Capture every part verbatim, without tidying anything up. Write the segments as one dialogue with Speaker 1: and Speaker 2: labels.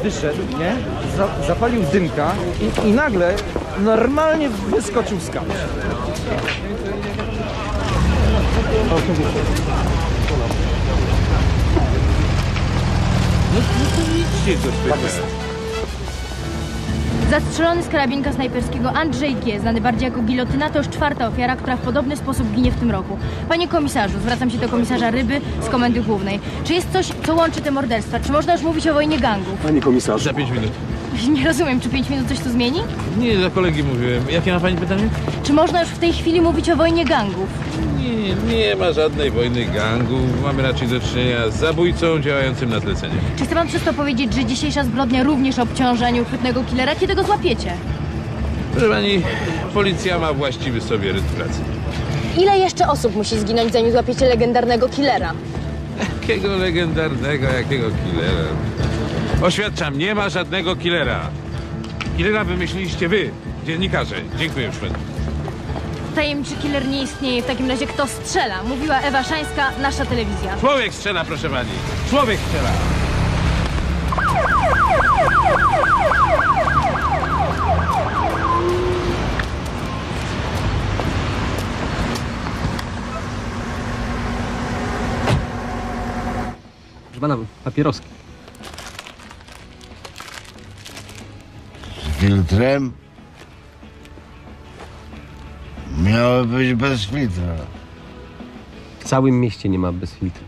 Speaker 1: wyszedł, nie? Za, zapalił dymka i, i nagle normalnie wyskoczył z kamery.
Speaker 2: No, no to idźcie do szpitala.
Speaker 3: Zastrzelony z karabinka snajperskiego Andrzej G., znany bardziej jako Gilotyna, to już czwarta ofiara, która w podobny sposób ginie w tym roku. Panie komisarzu, zwracam się do komisarza Ryby z Komendy Głównej. Czy jest coś, co łączy te morderstwa? Czy można już mówić o wojnie gangów?
Speaker 2: Panie komisarzu. Za pięć minut.
Speaker 3: Nie rozumiem, czy pięć minut coś tu zmieni?
Speaker 2: Nie, dla kolegi mówiłem. Jakie ma pani pytanie?
Speaker 3: Czy można już w tej chwili mówić o wojnie gangów?
Speaker 2: Nie, nie ma żadnej wojny gangów. Mamy raczej do czynienia z zabójcą działającym na zlecenie.
Speaker 3: Czy chce pan przez to powiedzieć, że dzisiejsza zbrodnia również obciąża nieuchwytnego killera? Kiedy go złapiecie?
Speaker 2: Proszę pani, policja ma właściwy sobie rytm pracy.
Speaker 3: Ile jeszcze osób musi zginąć, zanim złapiecie legendarnego killera?
Speaker 2: Jakiego legendarnego, jakiego killera? Oświadczam, nie ma żadnego killera. Killera wymyśliliście wy, dziennikarze. Dziękuję już panu.
Speaker 3: Tajemniczy killer nie istnieje. W takim razie kto strzela? Mówiła Ewa Szańska, nasza telewizja.
Speaker 2: Człowiek strzela, proszę pani. Człowiek strzela.
Speaker 4: Proszę pana, papieroski.
Speaker 5: Z filtrem? Miały być bez filtra.
Speaker 4: W całym mieście nie ma bez filtru.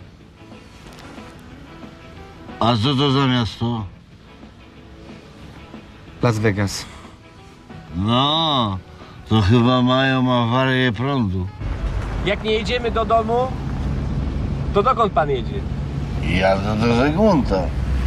Speaker 5: A co to za miasto?
Speaker 4: Las Vegas.
Speaker 5: No, to chyba mają awarię prądu.
Speaker 6: Jak nie jedziemy do domu, to dokąd pan jedzie?
Speaker 5: Jadę do Zygmunta.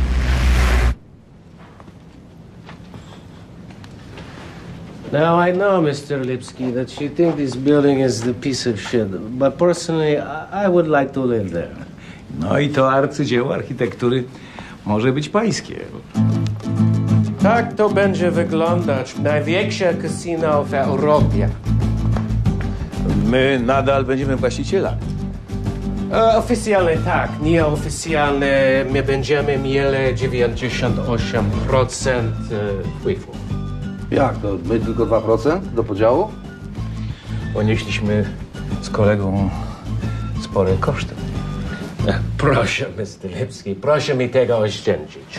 Speaker 6: Now I know, mister Lipski, that you think this building is the piece of shit, but personally, I, I would like to live there.
Speaker 7: No i to arcydzieło architektury może być pańskie.
Speaker 6: Tak to będzie wyglądać. Największe kasino w Europie.
Speaker 7: My nadal będziemy właścicielami.
Speaker 6: E, oficjalnie tak, nieoficjalnie my będziemy mieli dziewięćdziesiąt osiem procent wpływu.
Speaker 8: Jak to? My tylko dwa procent do podziału?
Speaker 7: Ponieśliśmy z kolegą spore koszty.
Speaker 6: Proszę, mister Lipski, proszę mi tego oszczędzić.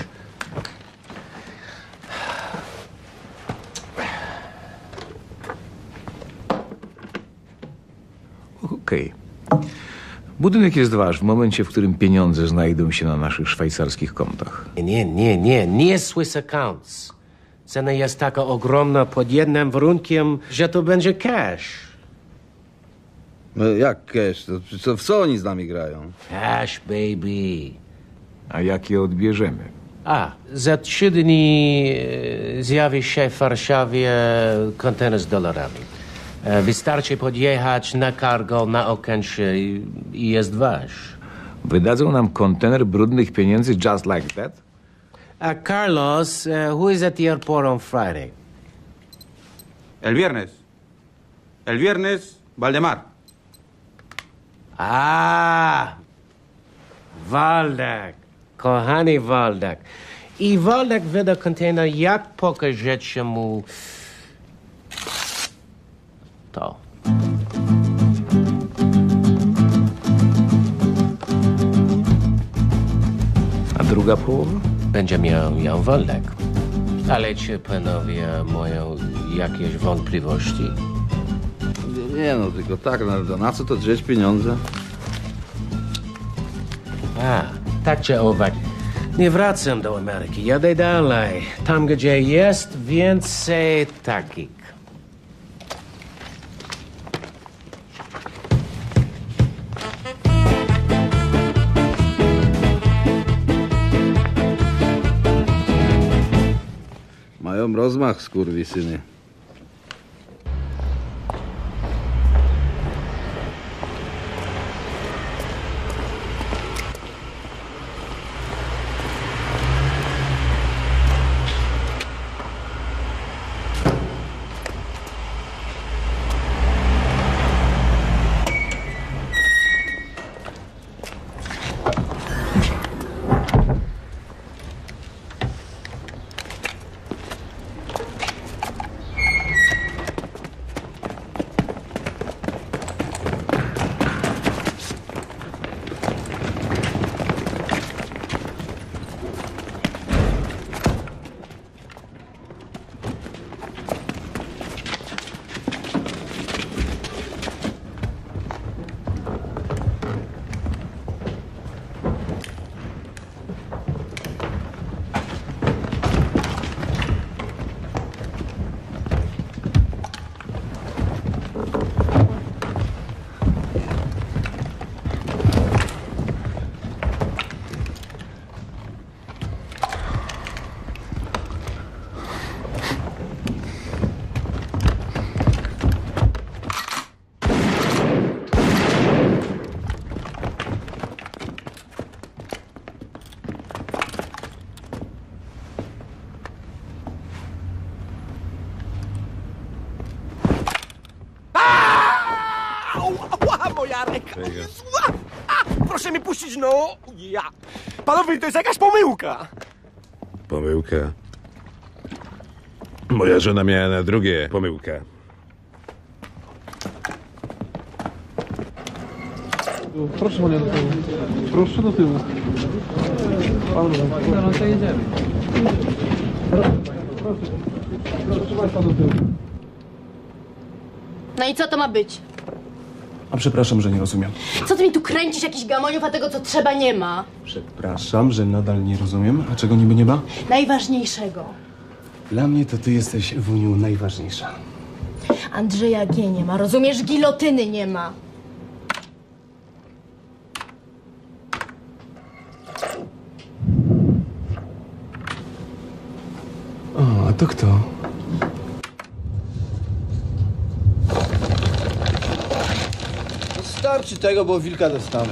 Speaker 7: Okej. Budynek jest wasz w momencie, w którym pieniądze znajdą się na naszych szwajcarskich kontach.
Speaker 6: Nie, nie, nie, nie Swiss accounts. Cena jest taka ogromna pod jednym warunkiem, że to będzie cash.
Speaker 8: No jak cash? To, co, w co oni z nami grają?
Speaker 6: Cash, baby.
Speaker 7: A jak je odbierzemy?
Speaker 6: A, za trzy dni e, zjawi się w Warszawie kontener z dolarami. E, wystarczy podjechać na cargo na Okęcie i, i jest wasz.
Speaker 7: Wydadzą nam kontener brudnych pieniędzy just like that?
Speaker 6: Uh, Carlos, uh, who is at the airport on Friday?
Speaker 9: El viernes. El viernes, Valdemar.
Speaker 6: Ah, Waldak. Kochany Waldak. I Waldak wyda kontener, jak pokażecie mu to.
Speaker 7: A druga połowa?
Speaker 6: Będzie miał ją Waldak. Ale czy panowie mają jakieś wątpliwości?
Speaker 8: Nie no, tylko tak, no, na co to drzeć pieniądze?
Speaker 6: A, tak czy owak. Nie wracam do Ameryki, jadę dalej. Tam, gdzie jest więcej takich.
Speaker 8: Mają rozmach, skurwysyny.
Speaker 10: moja ręka! O Jezu, a, a, proszę mnie puścić, no! Ja! Panowie, to jest jakaś pomyłka!
Speaker 2: Pomyłka. Moja żona miała na drugie pomyłka.
Speaker 11: Proszę panie do tyłu. Proszę do tyłu. No to jedziemy. Proszę państwa do tyłu.
Speaker 3: No i co to ma być?
Speaker 11: A przepraszam, że nie rozumiem.
Speaker 3: Co ty mi tu kręcisz jakichś gamoniów, a tego co trzeba nie ma?
Speaker 11: Przepraszam, że nadal nie rozumiem. A czego niby nie ma?
Speaker 3: Najważniejszego.
Speaker 11: Dla mnie to ty jesteś, Wuniu, najważniejsza.
Speaker 3: Andrzeja G. nie ma, rozumiesz? Gilotyny nie ma.
Speaker 11: O, a to kto?
Speaker 8: Starczy tego, bo wilka dostanę.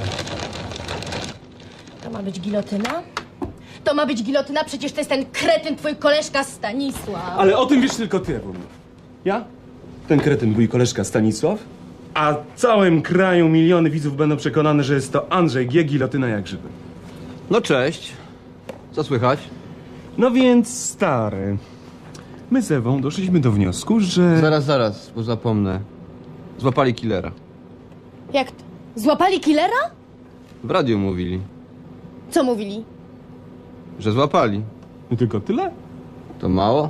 Speaker 3: To ma być gilotyna? To ma być gilotyna? Przecież to jest ten kretyn, twój koleżka Stanisław.
Speaker 11: Ale o tym wiesz tylko ty, Wuniu. Ja? Ten kretyn, mój koleżka Stanisław? A w całym kraju miliony widzów będą przekonane, że jest to Andrzej G. gilotyna jak grzyby.
Speaker 8: No cześć. Co słychać?
Speaker 11: No więc, stary, my z Ewą doszliśmy do wniosku, że...
Speaker 8: Zaraz, zaraz, bo zapomnę. Złapali killera.
Speaker 3: Jak to? Złapali killera?
Speaker 8: W radiu mówili,
Speaker 3: Co mówili?
Speaker 8: że złapali.
Speaker 11: No tylko tyle?
Speaker 8: To mało?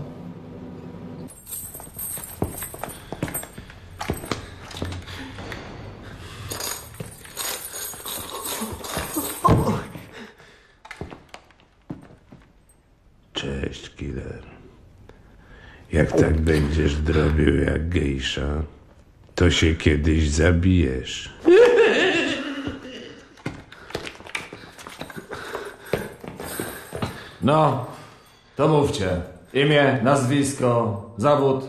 Speaker 2: Cześć, killer. Jak tak będziesz drobił jak gejsza, to się kiedyś zabijesz.
Speaker 12: No, to mówcie. Imię, nazwisko, zawód.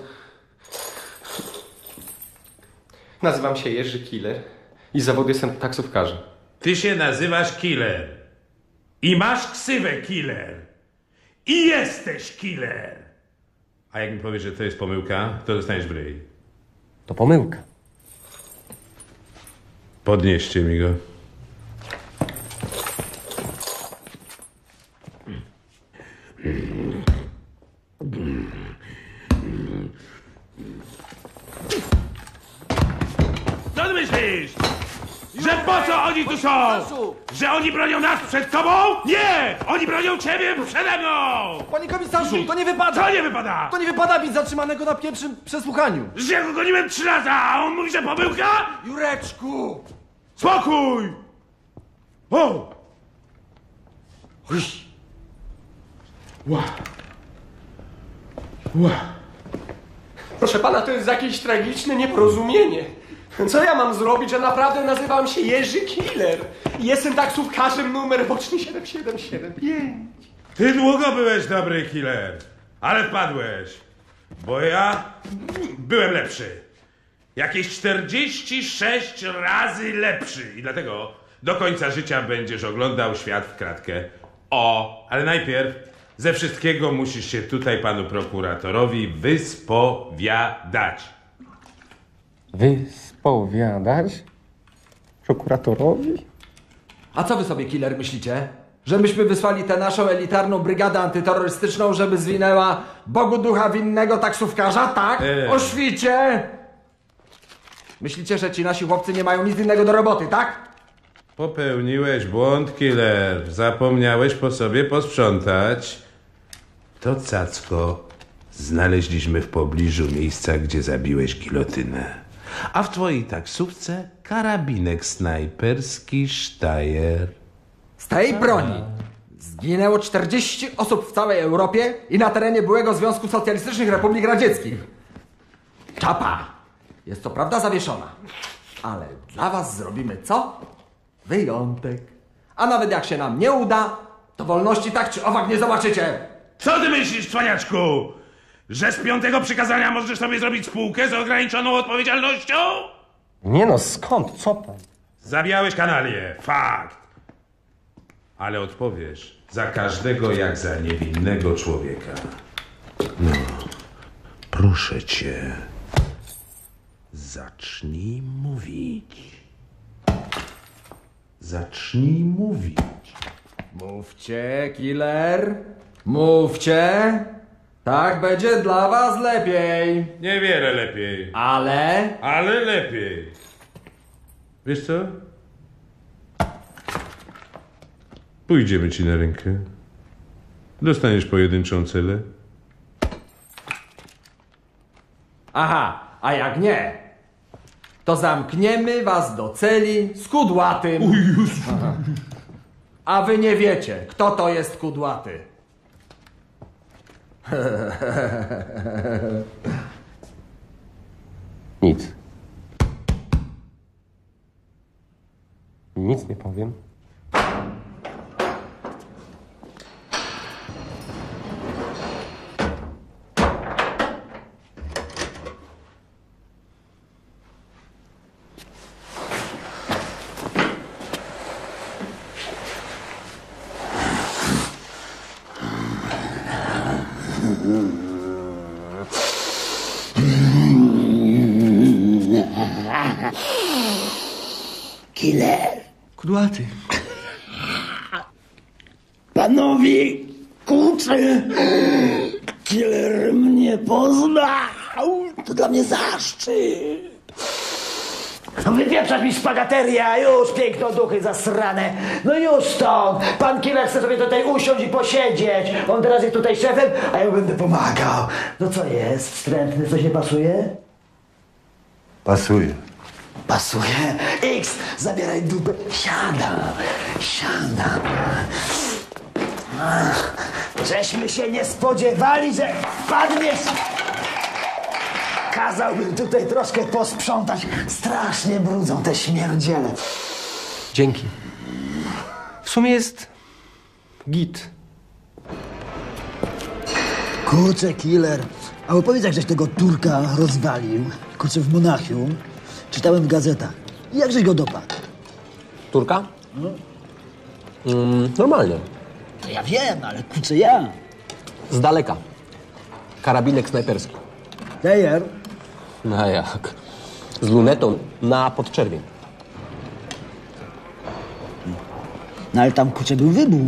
Speaker 13: Nazywam się Jerzy Killer i z zawodu jestem taksówkarzem.
Speaker 2: Ty się nazywasz killer. I masz ksywę killer. I jesteś killer. A jak mi powiesz, że to jest pomyłka, to dostaniesz w ryj.
Speaker 6: To pomyłka.
Speaker 2: Podnieście mi go. Co ty myślisz? Że po co oni tu są? Że oni bronią nas przed tobą? Nie! Oni bronią ciebie przede mną!
Speaker 1: Panie komisarzu, to nie wypada!
Speaker 2: Co nie wypada?
Speaker 1: To nie wypada bić zatrzymanego na pierwszym przesłuchaniu!
Speaker 2: Że ja go goniłem trzy lata, a on mówi, że pomyłka?
Speaker 1: Jureczku!
Speaker 2: Spokój! O!
Speaker 13: Ła. Ła. Proszę pana, to jest jakieś tragiczne nieporozumienie. Co ja mam zrobić, że naprawdę nazywam się Jerzy Killer? Jestem taksówkarzem numer boczny siedem siedem siedem pięć.
Speaker 2: Ty długo byłeś dobry killer, ale wpadłeś. Bo ja byłem lepszy. Jakieś czterdzieści sześć razy lepszy. I dlatego do końca życia będziesz oglądał świat w kratkę. O, ale najpierw ze wszystkiego musisz się tutaj panu prokuratorowi wyspowiadać.
Speaker 13: Wyspowiadać? Prokuratorowi?
Speaker 1: A co wy sobie, killer, myślicie? Że myśmy wysłali tę naszą elitarną brygadę antyterrorystyczną, żeby zwinęła Bogu ducha winnego taksówkarza, tak?
Speaker 2: Eee.
Speaker 1: O świcie! Myślicie, że ci nasi chłopcy nie mają nic innego do roboty, tak?
Speaker 2: Popełniłeś błąd, killer. Zapomniałeś po sobie posprzątać. To cacko znaleźliśmy w pobliżu miejsca, gdzie zabiłeś gilotynę. A w twojej taksówce karabinek snajperski Steyr.
Speaker 1: Z tej broni zginęło czterdzieści osób w całej Europie i na terenie byłego Związku Socjalistycznych Republik Radzieckich. Czapa jest co prawda zawieszona, ale dla was zrobimy co? Wyjątek. A nawet jak się nam nie uda, to wolności tak czy owak nie zobaczycie.
Speaker 2: Co ty myślisz, cwaniaczku? Że z piątego przykazania możesz sobie zrobić spółkę z ograniczoną odpowiedzialnością?
Speaker 6: Nie no, skąd? Co pan?
Speaker 2: Zabijałeś kanalię, fakt. Ale odpowiesz za każdego jak za niewinnego człowieka. No, proszę cię, zacznij mówić. zacznij mówić.
Speaker 1: Mówcie, killer. Mówcie. Tak będzie dla was lepiej.
Speaker 2: Niewiele lepiej.
Speaker 1: Ale?
Speaker 2: Ale lepiej. Wiesz co? Pójdziemy ci na rękę. Dostaniesz pojedynczą celę.
Speaker 1: Aha, a jak nie, to zamkniemy was do celi z kudłatym.
Speaker 2: O Jezu.
Speaker 1: Aha. A wy nie wiecie, kto to jest kudłaty.
Speaker 6: Nic. Nic nie powiem.
Speaker 5: Killer.
Speaker 10: Kudłaty.
Speaker 5: Panowie, kurczę, killer mnie poznał. To dla mnie zaszczyt. No wypieprzać mi spagateria, już pięknoduchy zasrane. No już stąd. Pan killer chce sobie tutaj usiąść i posiedzieć. On teraz jest tutaj szefem, a ja będę pomagał. No co jest, wstrętny, coś nie pasuje?
Speaker 14: Pasuje.
Speaker 5: Pasuje? X, zabieraj dupę. Siadam, siadam. Ach, żeśmy się nie spodziewali, że wpadniesz. Kazałbym tutaj troszkę posprzątać. Strasznie brudzą te śmierdziele.
Speaker 13: Dzięki. W sumie jest git.
Speaker 5: Kurczę, killer. A opowiedz, jak żeś tego Turka rozwalił. Kurczę, w Monachium. Czytałem w gazetach. I jak żeś go dopadł?
Speaker 6: Turka? No. Mm, normalnie.
Speaker 5: To ja wiem, ale kurczę ja.
Speaker 6: Z daleka. Karabinek snajperski.
Speaker 5: Tejer?
Speaker 6: No jak? Z lunetą na podczerwień.
Speaker 5: No ale tam kurczę był wybuch.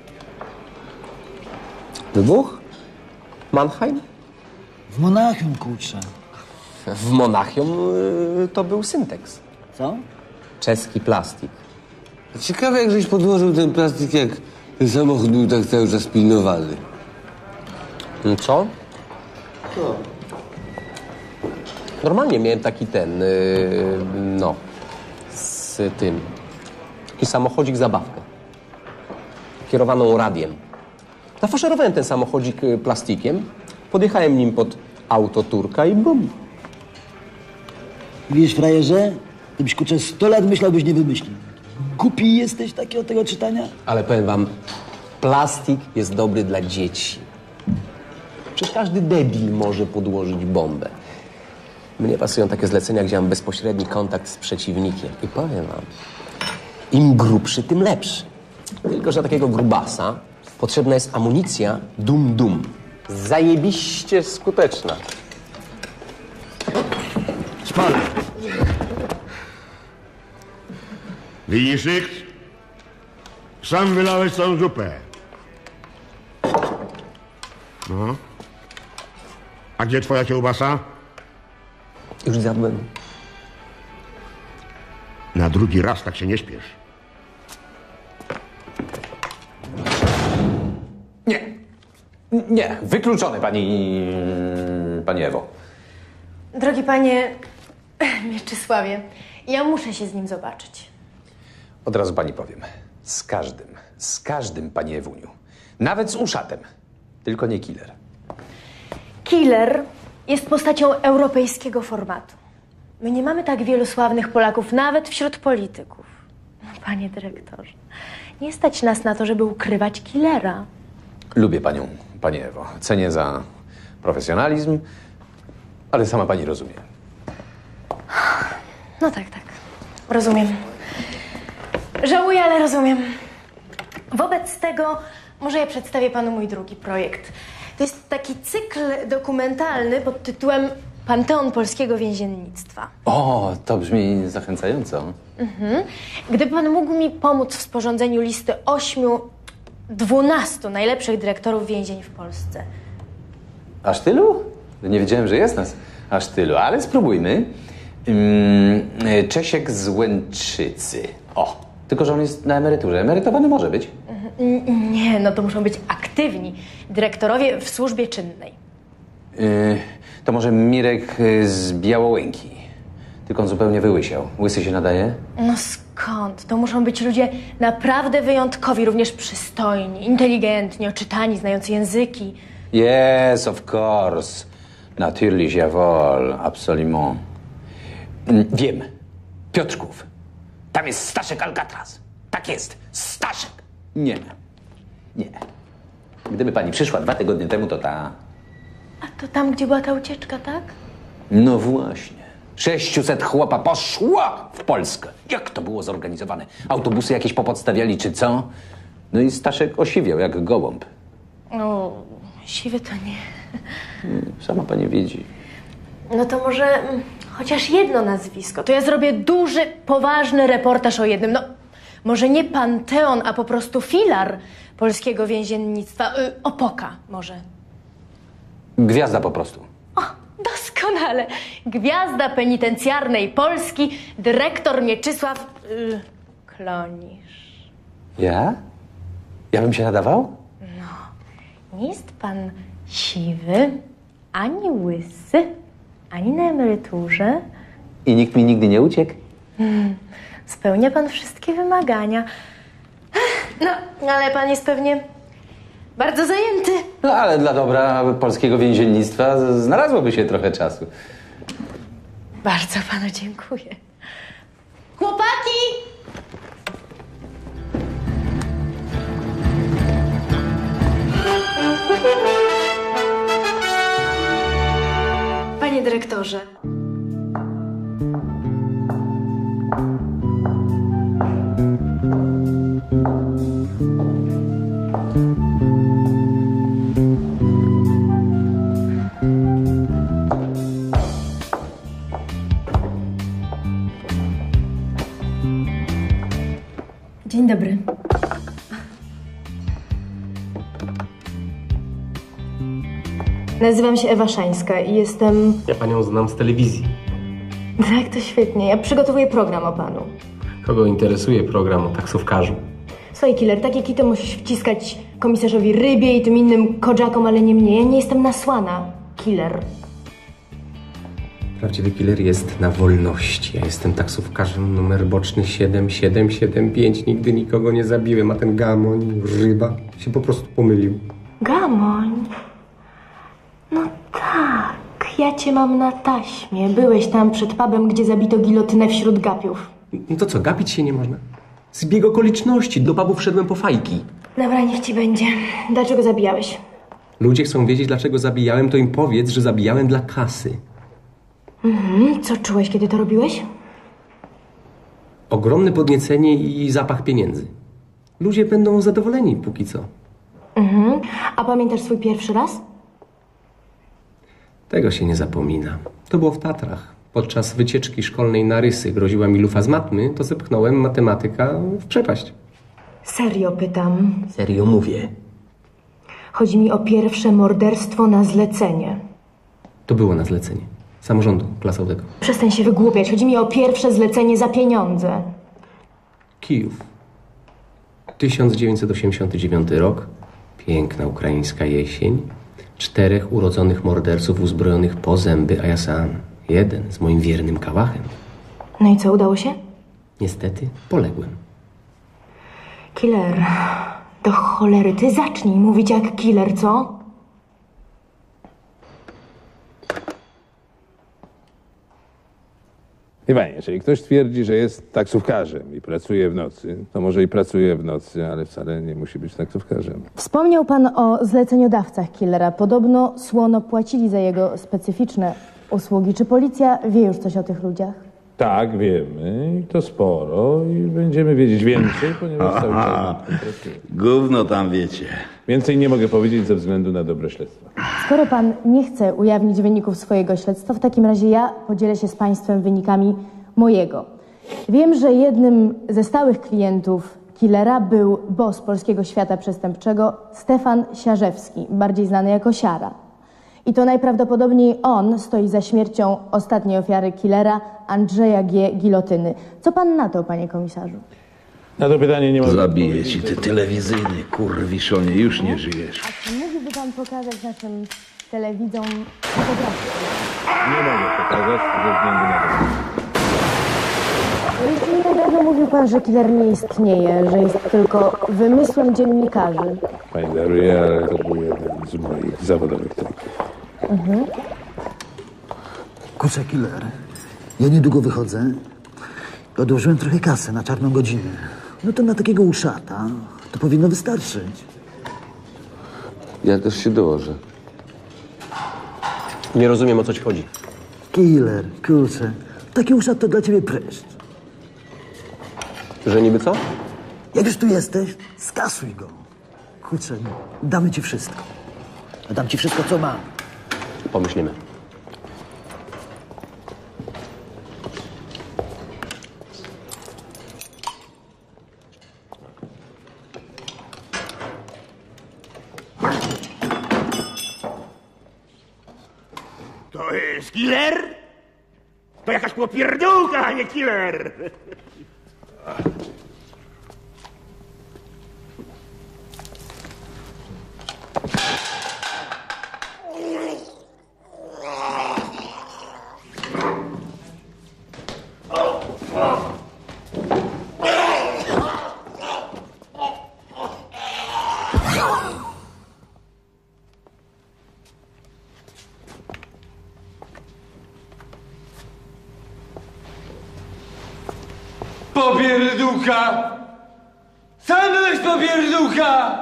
Speaker 6: Wybuch? Mannheim?
Speaker 5: W Monachium, kurczę.
Speaker 6: W Monachium y, to był Syntex.
Speaker 5: Co?
Speaker 6: Czeski plastik.
Speaker 14: Ciekawe, jak żeś podłożył ten plastik, jak ten samochód był tak cały czas pilnowany.
Speaker 6: Co?
Speaker 14: Co?
Speaker 6: Normalnie miałem taki ten, yy, no, z tym, taki samochodzik zabawkę, kierowaną radiem. Nafaszerowałem ten samochodzik y, plastikiem, podjechałem nim pod auto Turka i bum.
Speaker 5: Wiesz, frajerze? Gdybyś kurczę sto lat myślał, byś nie wymyślił. Głupi jesteś taki od tego czytania?
Speaker 6: Ale powiem wam, plastik jest dobry dla dzieci. Przecież każdy debil może podłożyć bombę. Mnie pasują takie zlecenia, gdzie mam bezpośredni kontakt z przeciwnikiem. I powiem wam, im grubszy, tym lepszy. Tylko że takiego grubasa potrzebna jest amunicja dum-dum. Zajebiście skuteczna.
Speaker 15: Spal. Widzisz, X? Sam wylałeś całą zupę. No. A gdzie twoja kiełbasa?
Speaker 6: Już zjadłem.
Speaker 15: Na drugi raz tak się nie śpiesz.
Speaker 12: Nie. Nie. Wykluczony, pani... pani Ewo.
Speaker 3: Drogi panie Mieczysławie, ja muszę się z nim zobaczyć.
Speaker 12: Od razu pani powiem. Z każdym. Z każdym, pani Ewuniu. Nawet z uszatem. Tylko nie killer.
Speaker 3: Killer jest postacią europejskiego formatu. My nie mamy tak wielu sławnych Polaków, nawet wśród polityków. Panie dyrektorze, nie stać nas na to, żeby ukrywać killera.
Speaker 12: Lubię panią, pani Ewo. Cenię za profesjonalizm, ale sama pani rozumie.
Speaker 3: No tak, tak. Rozumiem. Żałuję, ale rozumiem. Wobec tego może ja przedstawię panu mój drugi projekt. To jest taki cykl dokumentalny pod tytułem Panteon polskiego więziennictwa.
Speaker 12: O, to brzmi zachęcająco.
Speaker 3: Mhm. Gdyby pan mógł mi pomóc w sporządzeniu listy ośmiu, dwunastu najlepszych dyrektorów więzień w Polsce.
Speaker 12: Aż tylu? Nie wiedziałem, że jest nas aż tylu, ale spróbujmy. Ym, Czesiek z Łęczycy. O, tylko że on jest na emeryturze. Emerytowany może być.
Speaker 3: Mhm. Nie, no to muszą być aktywni dyrektorowie w służbie czynnej.
Speaker 12: Yy, to może Mirek z Białołęki. Tylko on zupełnie wyłysiał. Łysy się nadaje?
Speaker 3: No skąd? To muszą być ludzie naprawdę wyjątkowi, również przystojni, inteligentni, oczytani, znający języki.
Speaker 12: Yes, of course. Natürlich, jawohl, absolument. Mm, Wiem. Piotrków. Tam jest Staszek Alcatraz. Tak jest. Staszek. Nie. Nie. Gdyby pani przyszła dwa tygodnie temu, to ta...
Speaker 3: A to tam, gdzie była ta ucieczka, tak?
Speaker 12: No właśnie. sześciuset chłopa poszło w Polskę. Jak to było zorganizowane? Autobusy jakieś popodstawiali, czy co? No i Staszek osiwiał jak gołąb.
Speaker 3: No, siwy to nie.
Speaker 12: Hmm, Sama pani widzi.
Speaker 3: No to może mm, chociaż jedno nazwisko. To ja zrobię duży, poważny reportaż o jednym. No, może nie panteon, a po prostu filar polskiego więziennictwa. Y, opoka może.
Speaker 12: Gwiazda po prostu.
Speaker 3: Doskonale. Gwiazda penitencjarnej Polski, dyrektor Mieczysław y, Klonisz.
Speaker 12: Ja? Ja bym się nadawał?
Speaker 3: Nie jest pan siwy, ani łysy, ani na emeryturze.
Speaker 12: I nikt mi nigdy nie uciekł?
Speaker 3: Hmm. Spełnia pan wszystkie wymagania. No, ale pan jest pewnie bardzo zajęty.
Speaker 12: No ale dla dobra polskiego więziennictwa z- znalazłoby się trochę czasu.
Speaker 3: Bardzo panu dziękuję. Chłopaki! Panie dyrektorze. Dzień dobry. Nazywam się Ewa Szańska i jestem...
Speaker 4: Ja panią znam z telewizji.
Speaker 3: Tak, to świetnie. Ja przygotowuję program o panu.
Speaker 4: Kogo interesuje program o taksówkarzu?
Speaker 3: Słuchaj, killer, takie kity musisz wciskać komisarzowi Rybie i tym innym kodżakom, ale nie mnie. Ja nie jestem nasłana. Killer.
Speaker 4: Prawdziwy killer jest na wolności. Ja jestem taksówkarzem numer boczny siedem siedem siedem pięć. Nigdy nikogo nie zabiłem, a ten gamoń, Ryba, się po prostu pomylił.
Speaker 3: Gamoń? No tak, ja cię mam na taśmie. Byłeś tam przed pubem, gdzie zabito gilotynę wśród gapiów.
Speaker 4: No to co, gapić się nie można? Zbieg okoliczności. Do pubu wszedłem po fajki.
Speaker 3: Dobra, niech ci będzie. Dlaczego zabijałeś?
Speaker 4: Ludzie chcą wiedzieć, dlaczego zabijałem, to im powiedz, że zabijałem dla kasy.
Speaker 3: Mhm. Co czułeś, kiedy to robiłeś?
Speaker 4: Ogromne podniecenie i zapach pieniędzy. Ludzie będą zadowoleni póki co.
Speaker 3: Mhm. A pamiętasz swój pierwszy raz?
Speaker 4: Tego się nie zapomina. To było w Tatrach. Podczas wycieczki szkolnej na rysy groziła mi lufa z matmy, to zepchnąłem matematyka w przepaść.
Speaker 3: Serio pytam.
Speaker 4: Serio mówię.
Speaker 3: Chodzi mi o pierwsze morderstwo na zlecenie.
Speaker 4: To było na zlecenie. Samorządu klasowego.
Speaker 3: Przestań się wygłupiać. Chodzi mi o pierwsze zlecenie za pieniądze.
Speaker 4: Kijów. tysiąc dziewięćset osiemdziesiąty dziewiąty rok. Piękna ukraińska jesień. Czterech urodzonych morderców uzbrojonych po zęby, a ja sam. Jeden z moim wiernym kałachem.
Speaker 3: No i co, udało się?
Speaker 4: Niestety poległem.
Speaker 3: Killer, do cholery, ty zacznij mówić jak killer, co?
Speaker 16: Wie pani, jeżeli ktoś twierdzi, że jest taksówkarzem i pracuje w nocy, to może i pracuje w nocy, ale wcale nie musi być taksówkarzem.
Speaker 3: Wspomniał pan o zleceniodawcach killera. Podobno słono płacili za jego specyficzne usługi. Czy policja wie już coś o tych ludziach?
Speaker 16: Tak, wiemy i to sporo i będziemy wiedzieć więcej, ponieważ cały czas nad tym pracujemy.
Speaker 8: Gówno tam wiecie.
Speaker 16: Więcej nie mogę powiedzieć ze względu na dobre śledztwo.
Speaker 3: Skoro pan nie chce ujawnić wyników swojego śledztwa, w takim razie ja podzielę się z państwem wynikami mojego. Wiem, że jednym ze stałych klientów killera był boss polskiego świata przestępczego Stefan Siarzewski, bardziej znany jako Siara. I to najprawdopodobniej on stoi za śmiercią ostatniej ofiary killera Andrzeja G. Gilotyny. Co pan na to, panie komisarzu?
Speaker 16: Na to pytanie nie mogę
Speaker 8: Zabiję ci, ty telewizyjny kurwiszonie, już nie żyjesz.
Speaker 3: A czy mógłby pan pokazać naszym telewidzom fotografię?
Speaker 16: Nie mogę pokazać ze względu na to.
Speaker 3: Jeszcze nie tak dawno mówił pan, że killer nie istnieje, że jest tylko wymysłem dziennikarzy.
Speaker 16: Pani daruje, ale to był jeden z moich zawodowych trików.
Speaker 3: Mhm.
Speaker 5: Kurczę, killer. Ja niedługo wychodzę. Odłożyłem trochę kasy na czarną godzinę. No to na takiego uszata to powinno wystarczyć.
Speaker 14: Ja też się dołożę.
Speaker 17: Nie rozumiem, o co ci chodzi.
Speaker 5: Killer, kurczę. Taki uszat to dla ciebie pryszcz.
Speaker 17: Że niby co?
Speaker 5: Jak już tu jesteś, skasuj go. Kurczę, damy ci wszystko. Dam ci wszystko, co mam.
Speaker 17: Pomyślimy.
Speaker 10: To jest killer? To jakaś popierdółka, a nie killer! Popierdółka! Sam byłeś popierdółka!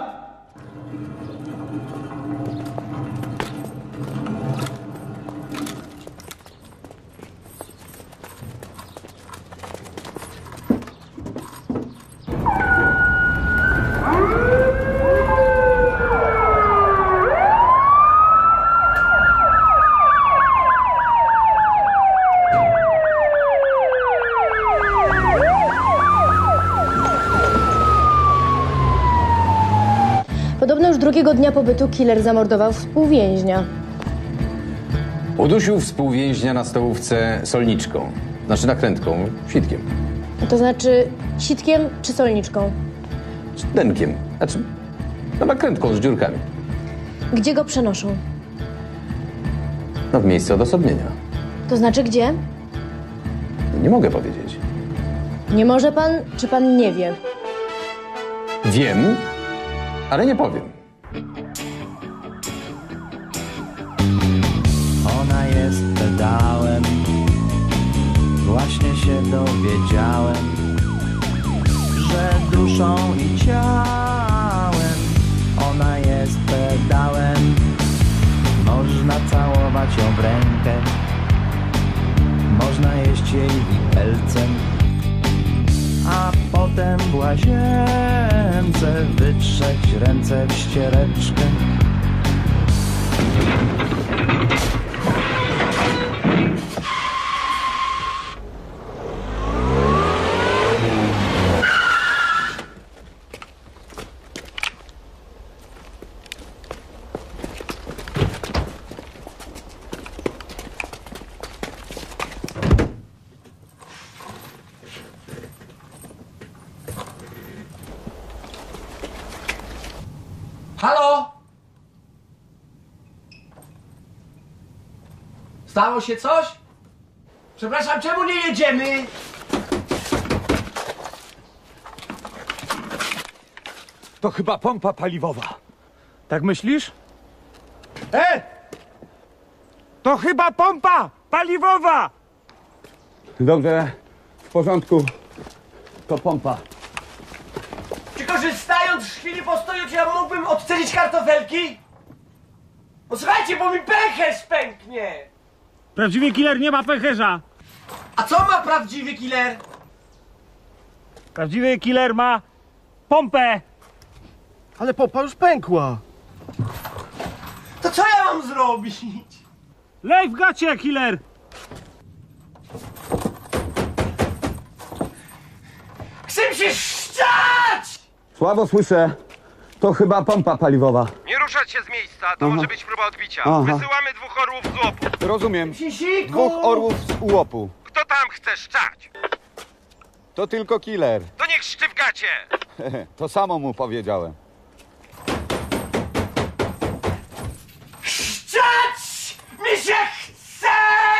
Speaker 3: Podobno już drugiego dnia pobytu killer zamordował współwięźnia.
Speaker 12: Udusił współwięźnia na stołówce solniczką, znaczy nakrętką, sitkiem.
Speaker 3: To znaczy sitkiem czy solniczką?
Speaker 12: Denkiem, znaczy no nakrętką z dziurkami.
Speaker 3: Gdzie go przenoszą?
Speaker 12: No w miejsce odosobnienia.
Speaker 3: To znaczy gdzie?
Speaker 12: Nie mogę powiedzieć.
Speaker 3: Nie może pan, czy pan nie wie?
Speaker 12: Wiem, ale nie powiem.
Speaker 18: Ona jest pedałem. Właśnie się dowiedziałem, że duszą i ciałem ona jest pedałem. Można całować ją w rękę, można jeść jej widelcem, a potem w łazience wytrzeć ręce w ściereczkę.
Speaker 13: Halo? Stało się coś? Przepraszam, czemu nie jedziemy?
Speaker 10: To chyba pompa paliwowa. Tak myślisz? E! To chyba pompa paliwowa!
Speaker 9: Dobrze, w porządku. To pompa.
Speaker 13: Czy korzystając z chwili postoju, czy ja mógłbym odcelić kartofelki? No słuchajcie, bo mi pęcherz pęknie!
Speaker 10: Prawdziwy killer nie ma pęcherza.
Speaker 13: A co ma prawdziwy killer?
Speaker 10: Prawdziwy killer ma pompę.
Speaker 13: Ale pompa już pękła. To co ja mam zrobić?
Speaker 10: Lej w gacie, killer! Wyczyszczać!
Speaker 9: Słabo słyszę. To chyba pompa paliwowa.
Speaker 10: Nie ruszać się z miejsca, to
Speaker 9: Aha.
Speaker 10: może być próba odbicia.
Speaker 9: Aha.
Speaker 10: Wysyłamy dwóch orłów z łopu.
Speaker 9: Rozumiem.
Speaker 10: Psisiku!
Speaker 9: Dwóch orłów z ułopu.
Speaker 10: Kto tam chce szczać?
Speaker 9: To tylko killer.
Speaker 10: To niech szczypgacie!
Speaker 9: To samo mu powiedziałem.
Speaker 10: Szczać mi się chce!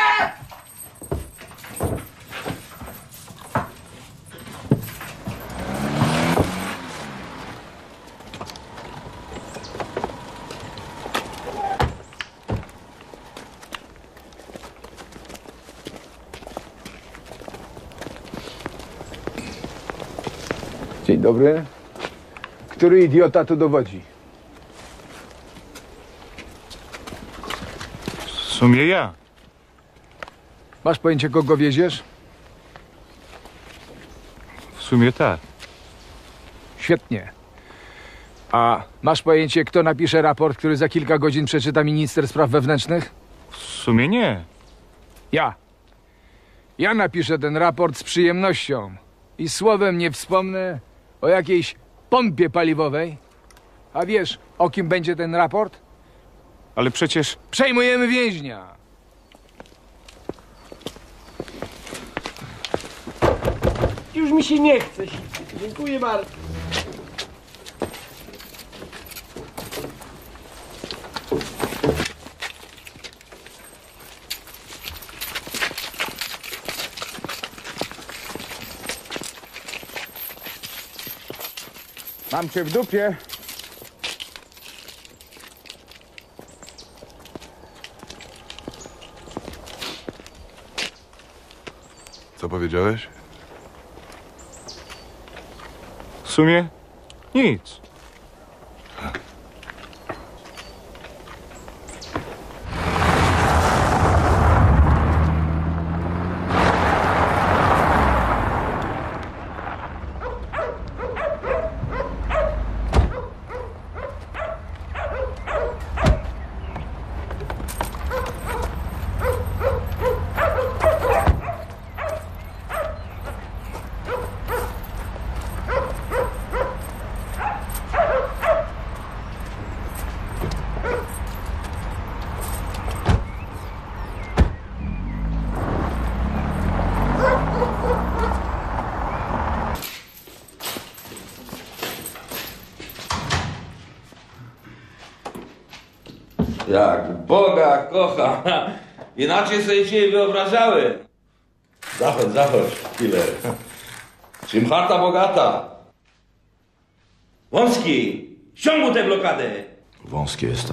Speaker 16: Dzień dobry. Który idiota tu dowodzi?
Speaker 7: W sumie ja.
Speaker 16: Masz pojęcie, kogo wieziesz?
Speaker 7: W sumie tak.
Speaker 16: Świetnie. A masz pojęcie, kto napisze raport, który za kilka godzin przeczyta minister spraw wewnętrznych?
Speaker 7: W sumie nie.
Speaker 16: Ja. Ja napiszę ten raport z przyjemnością. I słowem nie wspomnę o jakiejś pompie paliwowej. A wiesz, o kim będzie ten raport?
Speaker 7: Ale przecież...
Speaker 16: Przejmujemy więźnia.
Speaker 13: Już mi się nie chce. Dziękuję bardzo.
Speaker 16: Mam cię w dupie.
Speaker 19: Co powiedziałeś?
Speaker 7: W sumie nic.
Speaker 8: Jak Boga kocham. Inaczej sobie dzisiaj wyobrażałem. Zachodź, zachodź, killer. Czym chata bogata. Wąski, ściągnij tę blokadę.
Speaker 19: Wąski jestem.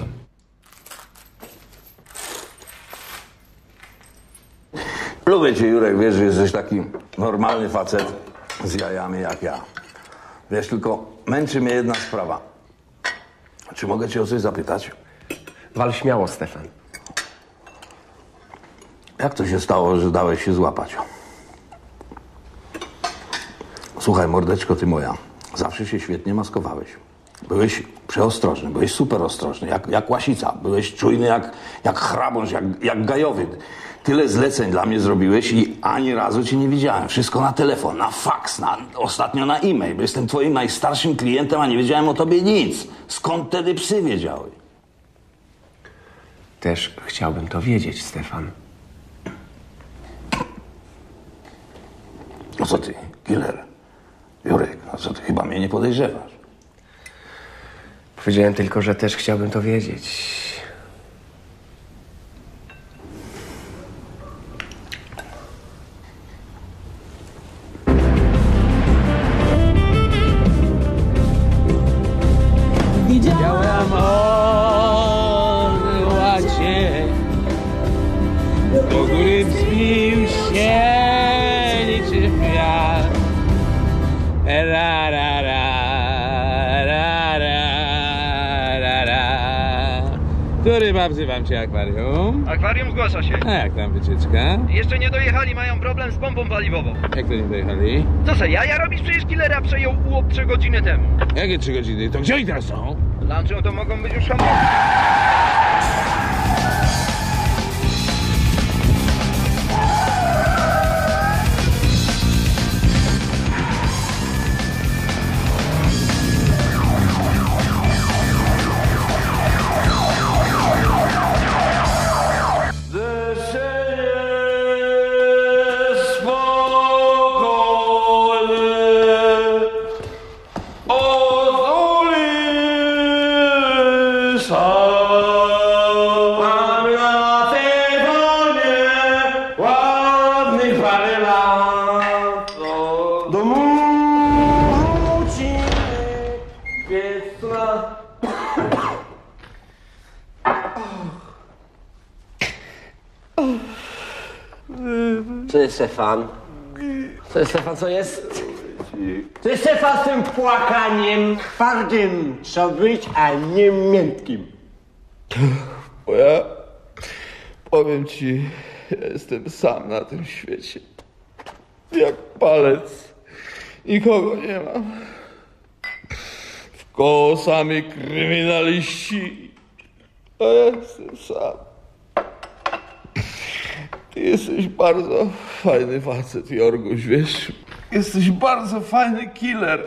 Speaker 8: Lubię cię, Jurek, wiesz, że jesteś taki normalny facet z jajami jak ja. Wiesz, tylko męczy mnie jedna sprawa. Czy mogę cię o coś zapytać?
Speaker 17: Wal śmiało, Stefan.
Speaker 8: Jak to się stało, że dałeś się złapać? Słuchaj, mordeczko, ty moja, zawsze się świetnie maskowałeś. Byłeś przeostrożny, byłeś super ostrożny, jak, jak łasica. Byłeś czujny jak, jak chrabąż, jak, jak gajowy. Tyle zleceń dla mnie zrobiłeś i ani razu cię nie widziałem. Wszystko na telefon, na faks, na, ostatnio na e-mail. Bo jestem twoim najstarszym klientem, a nie wiedziałem o tobie nic. Skąd wtedy psy wiedziały?
Speaker 17: Też chciałbym to wiedzieć, Stefan.
Speaker 8: No co ty, killer? Jurek, no co ty, chyba mnie nie podejrzewasz?
Speaker 17: Powiedziałem tylko, że też chciałbym to wiedzieć.
Speaker 18: Widziałem orła cień, do góry wzbił się niczym wiatr. Ra, ra, ra, ra, ra, ra, ra. Który ma, wzywam cię, akwarium?
Speaker 10: Akwarium zgłasza się.
Speaker 18: A jak tam wycieczka?
Speaker 10: Jeszcze nie dojechali, mają problem z pompą paliwową.
Speaker 18: Jak to nie dojechali?
Speaker 10: Co se, jaja robisz? Przecież killera przejął ułop trzy godziny temu.
Speaker 18: Jakie trzy godziny? To gdzie oni teraz są?
Speaker 10: Lunchą to mogą być już handlowi.
Speaker 5: Co jest, Stefan? Co jest, Stefan, co jest? Co jest, Stefan, z tym płakaniem?
Speaker 10: Twardym trzeba być, a nie miękkim.
Speaker 19: Bo ja powiem ci, ja jestem sam na tym świecie. Jak palec. Nikogo nie mam. Wkoło sami kryminaliści. A ja jestem sam. Ty jesteś bardzo fajny facet, Jorguś, wiesz? Jesteś bardzo fajny killer.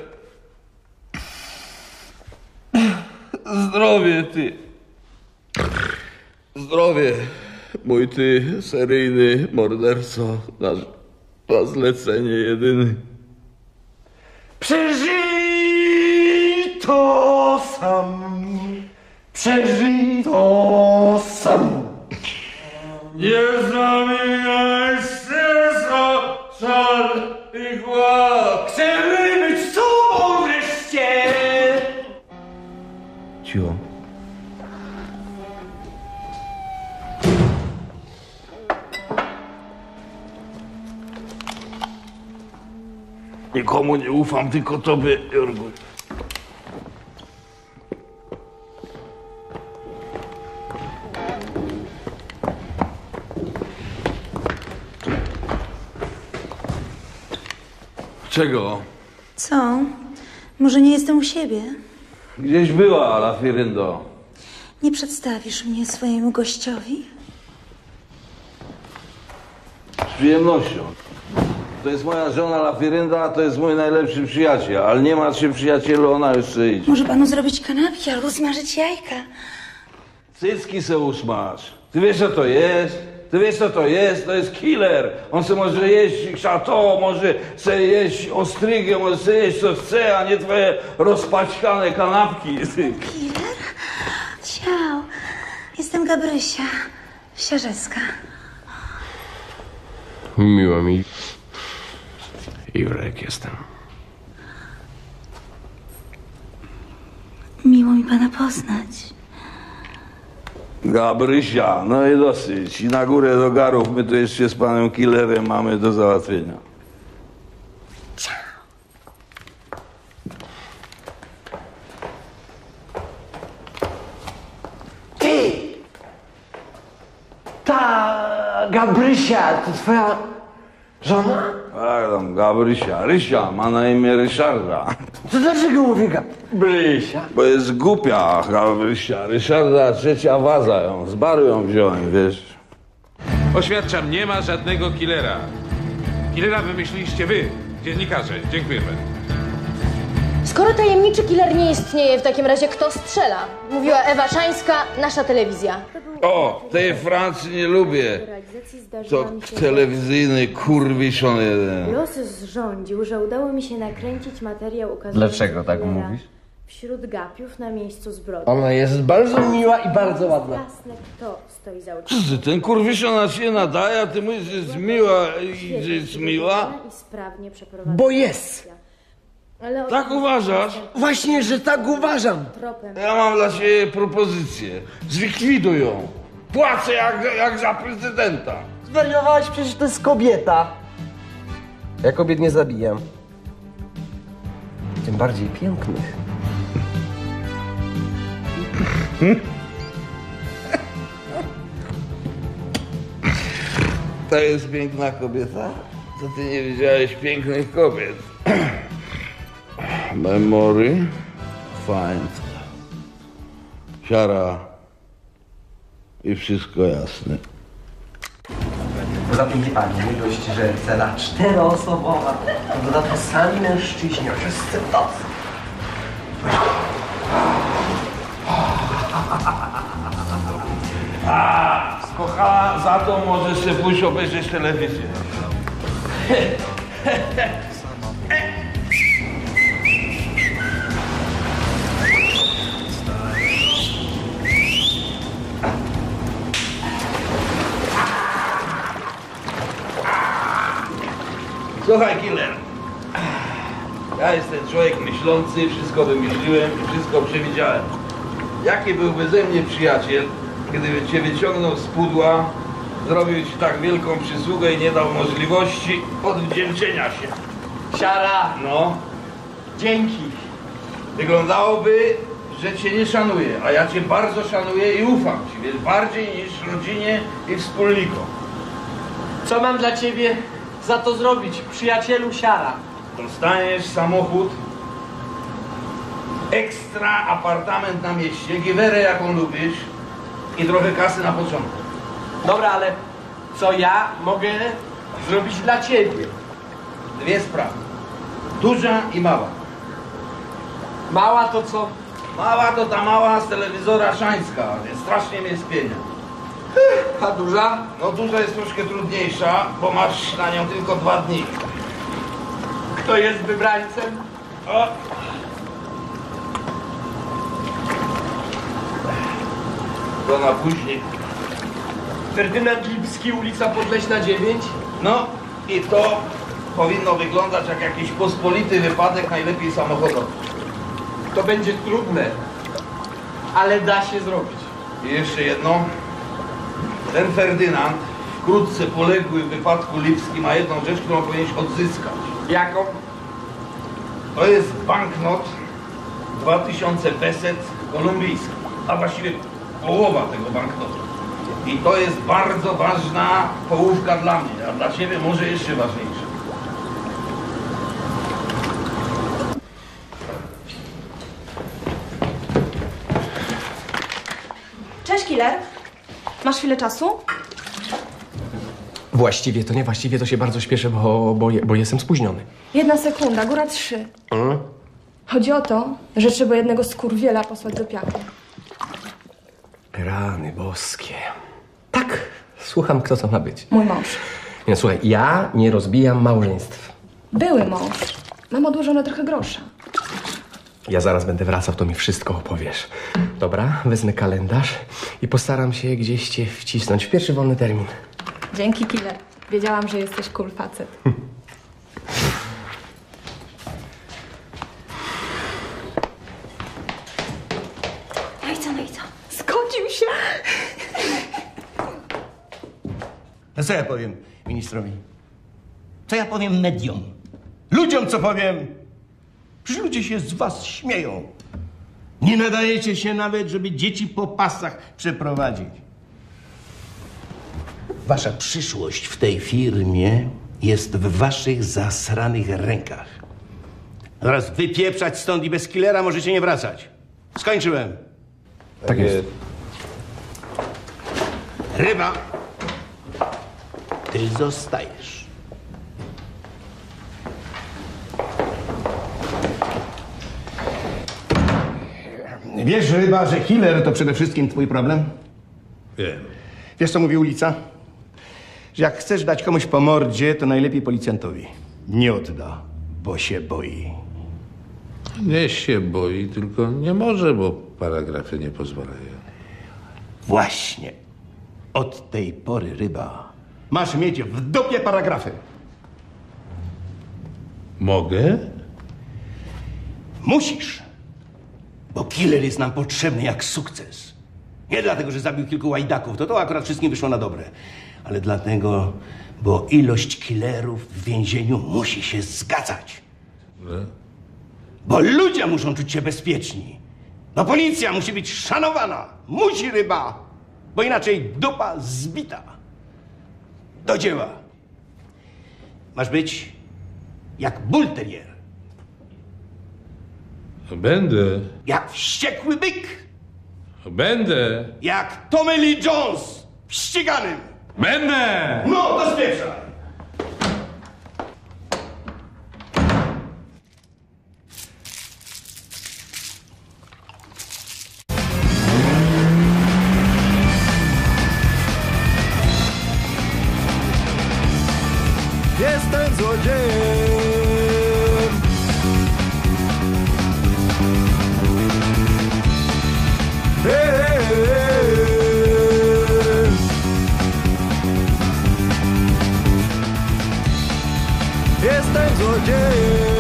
Speaker 19: Zdrowie, ty. Zdrowie, mój ty seryjny morderco na, na zlecenie jedyny.
Speaker 10: Przeżyto sam. Przeżyto sam.
Speaker 19: Nie zamieniaj serca, żal i gład.
Speaker 10: Chcemy być z tobą wreszcie.
Speaker 19: Cicho. Nikomu nie ufam, tylko tobie, Jorgu. Czego?
Speaker 20: Co? Może nie jestem u siebie?
Speaker 19: Gdzieś była, Lafiryndo.
Speaker 20: Nie przedstawisz mnie swojemu gościowi?
Speaker 19: Z przyjemnością. To jest moja żona Lafirynda, a to jest mój najlepszy przyjaciel. Ale nie martw się, przyjacielu, ona jeszcze idzie.
Speaker 20: Może panu zrobić kanapki albo smażyć jajka?
Speaker 19: Cycki se usmaż. Ty wiesz, co to jest? Ty wiesz, co to jest? To jest killer. On se może jeść chateau, może se jeść ostrygę, może se jeść co chce, a nie twoje rozpaćkane kanapki.
Speaker 20: Killer? Ciao. Jestem Gabrysia. Siarzeska.
Speaker 4: Miło mi. Jurek jestem.
Speaker 20: Miło mi pana poznać.
Speaker 19: Gabrysia, no i dosyć. I na górę do garów my tu jeszcze z panem killerem mamy do załatwienia.
Speaker 5: Ty! Ta Gabrysia, to twoja żona?
Speaker 19: Tak, tam Gabrysia. Rysia, ma na imię Ryszarda.
Speaker 5: To dlaczego mówię Gabrysia?
Speaker 19: Bo jest głupia Gabrysia. Ryszarda, trzecia waza ją. Z baru ją wziąłem, wiesz.
Speaker 2: Oświadczam, nie ma żadnego killera. Killera wymyśliliście wy, dziennikarze. Dziękujemy.
Speaker 3: Skoro tajemniczy killer nie istnieje, w takim razie kto strzela? Mówiła Ewa Szańska, nasza telewizja.
Speaker 19: O, tej Francji nie lubię. To telewizyjny kurwiszon jeden.
Speaker 21: Los zrządził, że udało mi się nakręcić materiał ukazujący
Speaker 1: Dlaczego tak
Speaker 21: killera
Speaker 1: mówisz?
Speaker 21: wśród gapiów na miejscu zbrodni.
Speaker 5: Ona jest bardzo miła i bardzo ładna.
Speaker 21: Jasne, kto stoi za
Speaker 19: Co ty, ten kurwiszon na ciebie nadaje, a ty mówisz, że jest miła i że jest miła?
Speaker 21: I sprawnie przeprowadzona
Speaker 5: Bo jest.
Speaker 21: Ale
Speaker 19: Tak uważasz?
Speaker 5: Właśnie, że tak uważam.
Speaker 21: Tropem.
Speaker 19: Ja mam dla ciebie propozycję. Zlikwiduj ją. Płacę jak, jak za prezydenta.
Speaker 5: Zwariowałeś, przecież to jest kobieta.
Speaker 17: Ja kobiet nie zabijam. Tym bardziej pięknych.
Speaker 19: To jest piękna kobieta? To ty nie widziałeś pięknych kobiet. Memory. Find. Siara. I wszystko jasne.
Speaker 17: Poza tym, wie pani, nie dość, że cela czteroosobowa, to w dodatku sami mężczyźni, wszyscy tacy.
Speaker 19: A, kochana, za to możesz sobie pójść obejrzeć telewizję. Słuchaj, killer. Ja jestem człowiek myślący, wszystko wymyśliłem i wszystko przewidziałem. Jaki byłby ze mnie przyjaciel, gdyby cię wyciągnął z pudła, zrobił ci tak wielką przysługę i nie dał możliwości odwdzięczenia się.
Speaker 13: Siara!
Speaker 19: No.
Speaker 13: Dzięki.
Speaker 19: Wyglądałoby, że cię nie szanuję, a ja cię bardzo szanuję i ufam ci, wiesz, bardziej niż rodzinie i wspólnikom.
Speaker 13: Co mam dla ciebie za to zrobić, przyjacielu Siara?
Speaker 19: Dostaniesz samochód, ekstra apartament na mieście, giwerę jaką lubisz i trochę kasy na początek.
Speaker 13: Dobra, ale co ja mogę zrobić dla ciebie?
Speaker 19: Dwie sprawy. Duża i mała.
Speaker 13: Mała to co?
Speaker 19: Mała to ta mała z telewizora Szańska, więc strasznie mnie spienia.
Speaker 13: A duża?
Speaker 19: No duża jest troszkę trudniejsza, bo masz na nią tylko dwa dni.
Speaker 13: Kto jest wybrańcem?
Speaker 19: O! To na później.
Speaker 13: Ferdynand Lipski, ulica Podleśna dziewięć?
Speaker 19: No i to powinno wyglądać jak jakiś pospolity wypadek, najlepiej samochodowy.
Speaker 13: To będzie trudne, ale da się zrobić.
Speaker 19: I jeszcze jedno. Ten Ferdynand, wkrótce poległy w wypadku Lipski, ma jedną rzecz, którą powinieneś odzyskać.
Speaker 13: Jaką?
Speaker 19: To jest banknot dwa tysiące peset kolumbijski, a właściwie połowa tego banknotu. I to jest bardzo ważna połówka dla mnie, a dla ciebie może jeszcze ważniejsza.
Speaker 11: Cześć, Killer. Masz chwilę czasu?
Speaker 17: Właściwie to nie, właściwie to się bardzo śpieszę, bo, bo, bo jestem spóźniony.
Speaker 11: Jedna sekunda, góra trzy.
Speaker 17: Mm?
Speaker 11: Chodzi o to, że trzeba jednego skurwiela posłać do piachu.
Speaker 17: Rany boskie. Tak, słucham, kto to ma być.
Speaker 11: Mój mąż.
Speaker 17: Nie, słuchaj, ja nie rozbijam małżeństw.
Speaker 11: Były mąż. Mam odłożone trochę grosza.
Speaker 17: Ja zaraz będę wracał, to mi wszystko opowiesz. Dobra, wezmę kalendarz i postaram się gdzieś cię wcisnąć w pierwszy wolny termin.
Speaker 11: Dzięki, Killer. Wiedziałam, że jesteś cool facet.
Speaker 20: No i co, no i co?
Speaker 11: Zgodził się.
Speaker 10: No co ja powiem ministrowi? Co ja powiem mediom? Ludziom co powiem? Przecież ludzie się z was śmieją. Nie nadajecie się nawet, żeby dzieci po pasach przeprowadzić. Wasza przyszłość w tej firmie jest w waszych zasranych rękach. Zaraz wypieprzać stąd i bez killera możecie nie wracać. Skończyłem.
Speaker 17: Tak jest.
Speaker 10: Ryba, ty zostajesz. Wiesz, Ryba, że killer to przede wszystkim twój problem?
Speaker 2: Wiem.
Speaker 10: Wiesz, co mówi ulica? Że jak chcesz dać komuś po mordzie, to najlepiej policjantowi. Nie odda, bo się boi.
Speaker 18: Nie się boi, tylko nie może, bo paragrafy nie pozwalają.
Speaker 10: Właśnie. Od tej pory, Ryba, masz mieć w dupie paragrafy.
Speaker 18: Mogę?
Speaker 10: Musisz. Bo killer jest nam potrzebny jak sukces. Nie dlatego, że zabił kilku łajdaków, to to akurat wszystkim wyszło na dobre. Ale dlatego, bo ilość killerów w więzieniu musi się zgadzać.
Speaker 18: No.
Speaker 10: Bo ludzie muszą czuć się bezpieczni. No policja musi być szanowana. Musi, Ryba. Bo inaczej dupa zbita. Do dzieła. Masz być jak bull terrier.
Speaker 18: Będę.
Speaker 10: Jak wściekły byk.
Speaker 18: Będę.
Speaker 10: Jak Tommy Lee Jones w ściganym.
Speaker 18: Będę!
Speaker 10: No, to spieprzaj.
Speaker 22: Jestem złodziejem. Jestem złodziejem.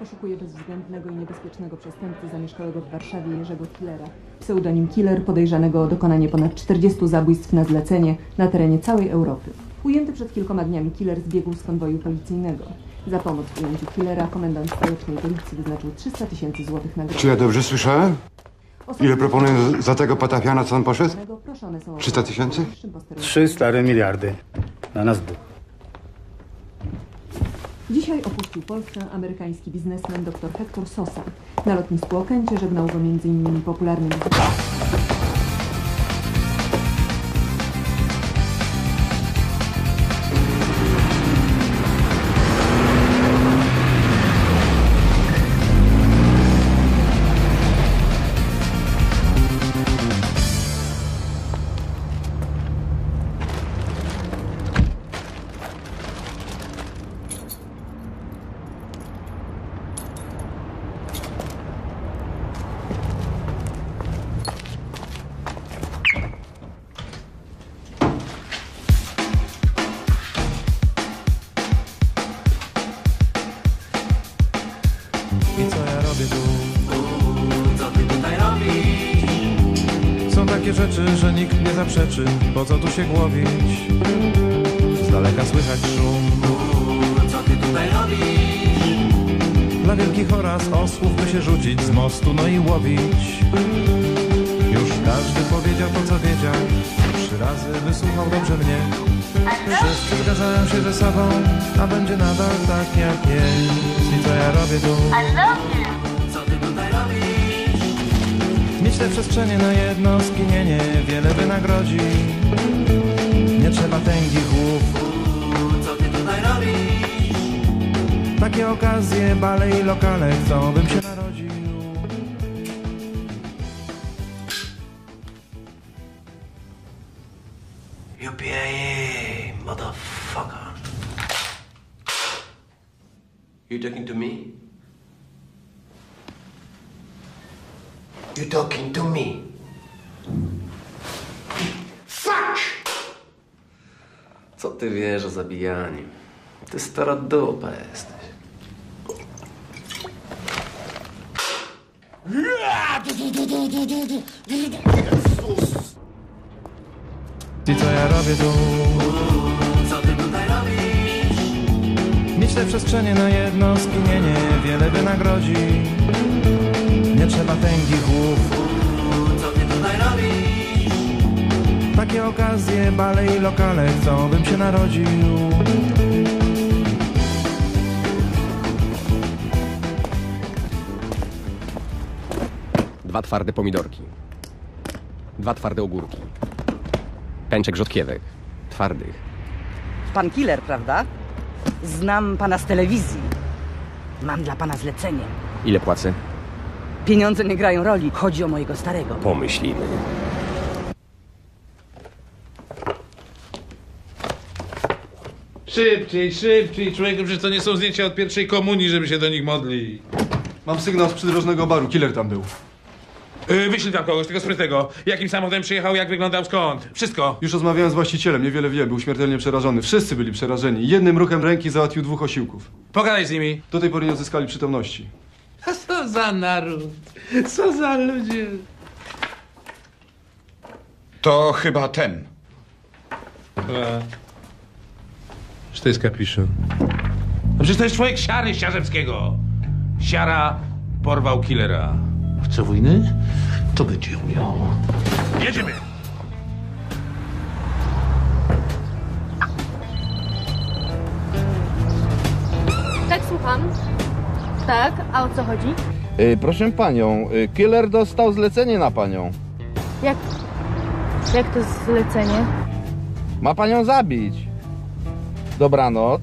Speaker 6: poszukuje bezwzględnego i niebezpiecznego przestępcy zamieszkałego w Warszawie Jerzego Killera. Pseudonim Killer podejrzanego o dokonanie ponad czterdziestu zabójstw na zlecenie na terenie całej Europy. Ujęty przed kilkoma dniami Killer zbiegł z konwoju policyjnego. Za pomoc w ujęciu Killera komendant stołecznej policji wyznaczył trzysta tysięcy złotych nagrody.
Speaker 15: Czy ja dobrze słyszałem? Ile proponują za tego patafiana, co on poszedł?
Speaker 6: Proszone są o
Speaker 15: trzysta tysięcy?
Speaker 23: Trzy stare miliardy. Na nas dwóch.
Speaker 6: Dzisiaj opuścił Polskę amerykański biznesmen dr Hector Sosa. Na lotnisku Okęcie żegnał go między innymi popularny muzyk.
Speaker 22: I co ja robię tu? Co ty tutaj robisz? Są takie rzeczy, że nikt nie zaprzeczy. Po co tu się głowić? Z daleka słychać szum. Co ty tutaj robisz? Dla wielkich oraz osłów by się rzucić z mostu, no i łowić. Już każdy powiedział to, co wiedział. Trzy razy wysłuchał dobrze mnie. Wszyscy zgadzają się ze sobą, a będzie nadal tak jak jest. I co ja robię tu? Co ty tutaj robisz? Mieć te przestrzenie na jedno skinienie wiele wynagrodzi. Nie trzeba tęgich głów. Co ty tutaj robisz? Takie okazje, bale i lokale chcą, bym się narodził.
Speaker 10: U P A A, motherfucker. You talking to me? You talking to me? Fuck!
Speaker 4: Co ty wiesz o zabijaniu? Ty stara dupa jesteś.
Speaker 22: I co ja robię tu? Co ty tutaj robisz? Mieć te przestrzenie na jedno skinienie wiele wynagrodzi. Nie trzeba tęgich głów. Co ty tutaj robisz? Takie okazje, bale i lokale chcą, bym się narodził.
Speaker 17: Dwa twarde pomidorki. Dwa twarde ogórki. Pęczek rzodkiewek. Twardych.
Speaker 24: Pan Killer, prawda? Znam pana z telewizji. Mam dla pana zlecenie.
Speaker 17: Ile płacę?
Speaker 24: Pieniądze nie grają roli. Chodzi o mojego starego.
Speaker 17: Pomyślimy.
Speaker 18: Szybciej, szybciej, człowieku, przecież to nie są zdjęcia od pierwszej komunii, żeby się do nich modlić.
Speaker 25: Mam sygnał z przydrożnego baru, Killer tam był.
Speaker 2: Yy, wyślij tam kogoś, tego sprytnego. Jakim samochodem przyjechał, jak wyglądał, skąd? Wszystko.
Speaker 25: Już rozmawiałem z właścicielem, niewiele wie, był śmiertelnie przerażony. Wszyscy byli przerażeni. Jednym ruchem ręki załatwił dwóch osiłków.
Speaker 2: Pogadaj z nimi.
Speaker 25: Do tej pory nie odzyskali przytomności.
Speaker 18: A co za naród? Co za ludzie?
Speaker 26: To chyba ten.
Speaker 18: Czy to jest kapiszon?
Speaker 2: No przecież to jest człowiek Siary Siarzewskiego. Siara porwał Killera.
Speaker 18: Chce wojny? To będzie umiał.
Speaker 2: Jedziemy!
Speaker 3: Tak, słucham. Tak, a o co chodzi?
Speaker 19: Yy, proszę panią, yy, Killer dostał zlecenie na panią.
Speaker 3: Jak... Jak to zlecenie?
Speaker 19: Ma panią zabić. Dobranoc.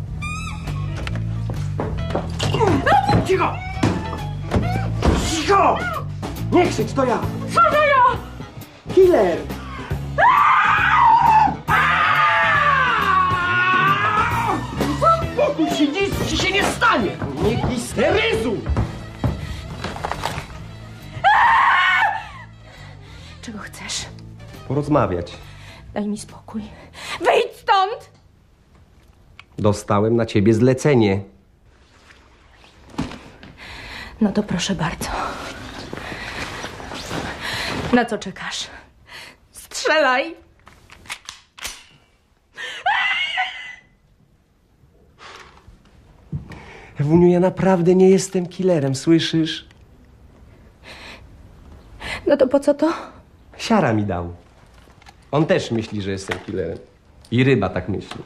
Speaker 5: Cicho! Cicho! Nie krzycz, to ja!
Speaker 3: Co to ja?
Speaker 5: Killer! Spokój się, nic ci się nie stanie! Nie histeryzuj!
Speaker 3: Czego chcesz?
Speaker 4: Porozmawiać.
Speaker 3: Daj mi spokój. Wyjdź stąd!
Speaker 4: Dostałem na ciebie zlecenie.
Speaker 3: No to proszę bardzo. Na co czekasz? Strzelaj!
Speaker 17: Ewuniu, ja naprawdę nie jestem killerem, słyszysz?
Speaker 3: No to po co to?
Speaker 17: Siara mi dał. On też myśli, że jestem killerem. I ryba tak myśli.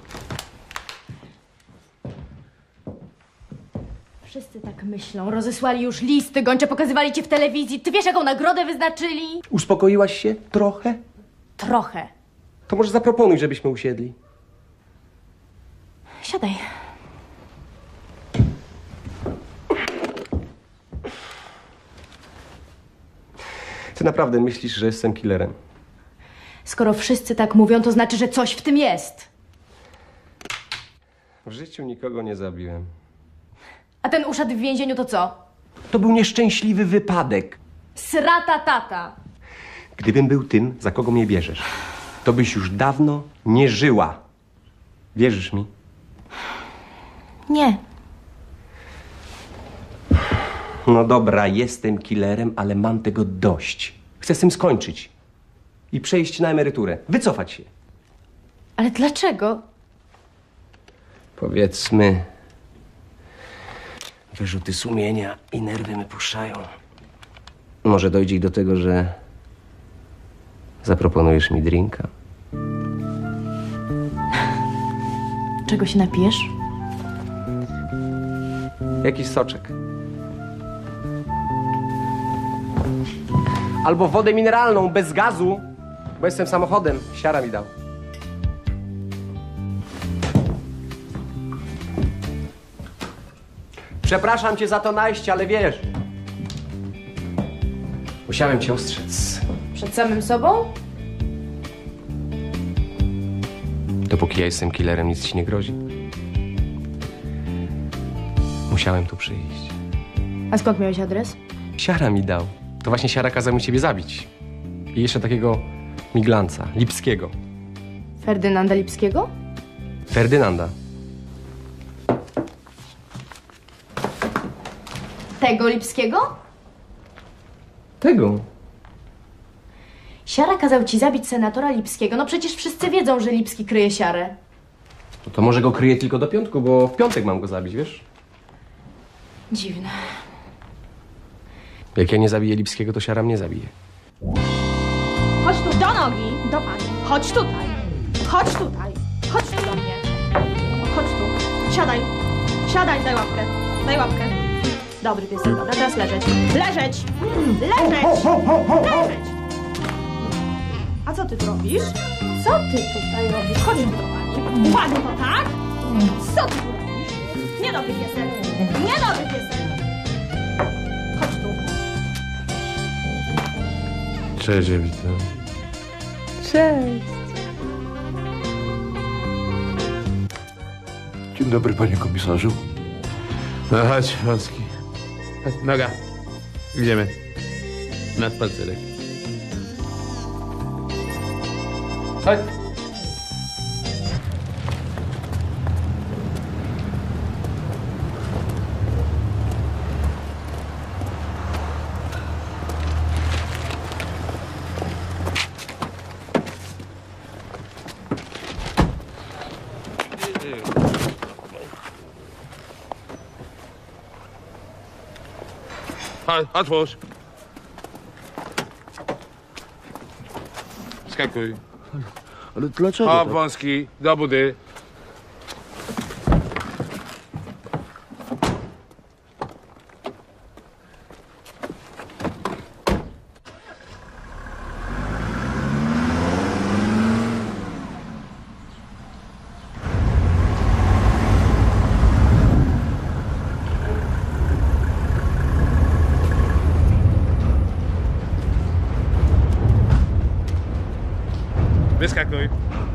Speaker 3: Wszyscy tak myślą. Rozesłali już listy gończe, pokazywali cię w telewizji. Ty wiesz, jaką nagrodę wyznaczyli?
Speaker 17: Uspokoiłaś się trochę?
Speaker 3: Trochę.
Speaker 17: To może zaproponuj, żebyśmy usiedli.
Speaker 3: Siadaj.
Speaker 17: Ty naprawdę myślisz, że jestem killerem?
Speaker 3: Skoro wszyscy tak mówią, to znaczy, że coś w tym jest.
Speaker 17: W życiu nikogo nie zabiłem.
Speaker 3: A ten uszad w więzieniu to co?
Speaker 17: To był nieszczęśliwy wypadek.
Speaker 3: Srata tata.
Speaker 17: Gdybym był tym, za kogo mnie bierzesz, to byś już dawno nie żyła. Wierzysz mi?
Speaker 3: Nie.
Speaker 17: No dobra, jestem killerem, ale mam tego dość. Chcę z tym skończyć. I przejść na emeryturę. Wycofać się.
Speaker 3: Ale dlaczego?
Speaker 17: Powiedzmy, wyrzuty sumienia i nerwy mnie puszczają. Może dojdzie i do tego, że zaproponujesz mi drinka.
Speaker 3: Czego się napijesz?
Speaker 17: Jakiś soczek. Albo wodę mineralną, bez gazu, bo jestem samochodem. Siara mi dał. Przepraszam cię za to najście, ale wiesz, musiałem cię ostrzec.
Speaker 3: Przed samym sobą?
Speaker 17: Dopóki ja jestem killerem, nic ci nie grozi. Musiałem tu przyjść.
Speaker 3: A skąd miałeś adres?
Speaker 17: Siara mi dał. To właśnie Siara kazał mi ciebie zabić. I jeszcze takiego miglanca, Lipskiego.
Speaker 3: Ferdynanda Lipskiego?
Speaker 17: Ferdynanda.
Speaker 3: Tego Lipskiego?
Speaker 17: Tego.
Speaker 3: Siara kazał ci zabić senatora Lipskiego. No przecież wszyscy wiedzą, że Lipski kryje Siarę.
Speaker 17: No to może go kryję tylko do piątku, bo w piątek mam go zabić, wiesz?
Speaker 3: Dziwne.
Speaker 17: Jak ja nie zabiję Lipskiego, to Siara mnie zabije.
Speaker 11: Chodź tu, do nogi, do pani. Chodź tutaj. Chodź tutaj. Chodź tu do mnie. Chodź tu. Siadaj. Siadaj, daj łapkę. Daj łapkę. Dobry piesek, dobra, teraz leżeć. Leżeć! Leżeć! Leżeć! A co ty tu robisz? Co ty tutaj robisz? Chodź tu do pani. Uwaga, to tak? Co ty tu robisz? Niedobry piesek. Niedobry piesek. Chodź tu.
Speaker 18: Cześć, witam.
Speaker 11: Cześć.
Speaker 7: Dzień dobry, panie komisarzu.
Speaker 18: No chodź, Wąski. Chodź, noga. Idziemy. Na spacerek. Chodź. Chodź, otwórz. Skakuj.
Speaker 7: Ale dlaczego?
Speaker 18: O,
Speaker 7: tak?
Speaker 18: Wąski, do budy. Wyskakuj.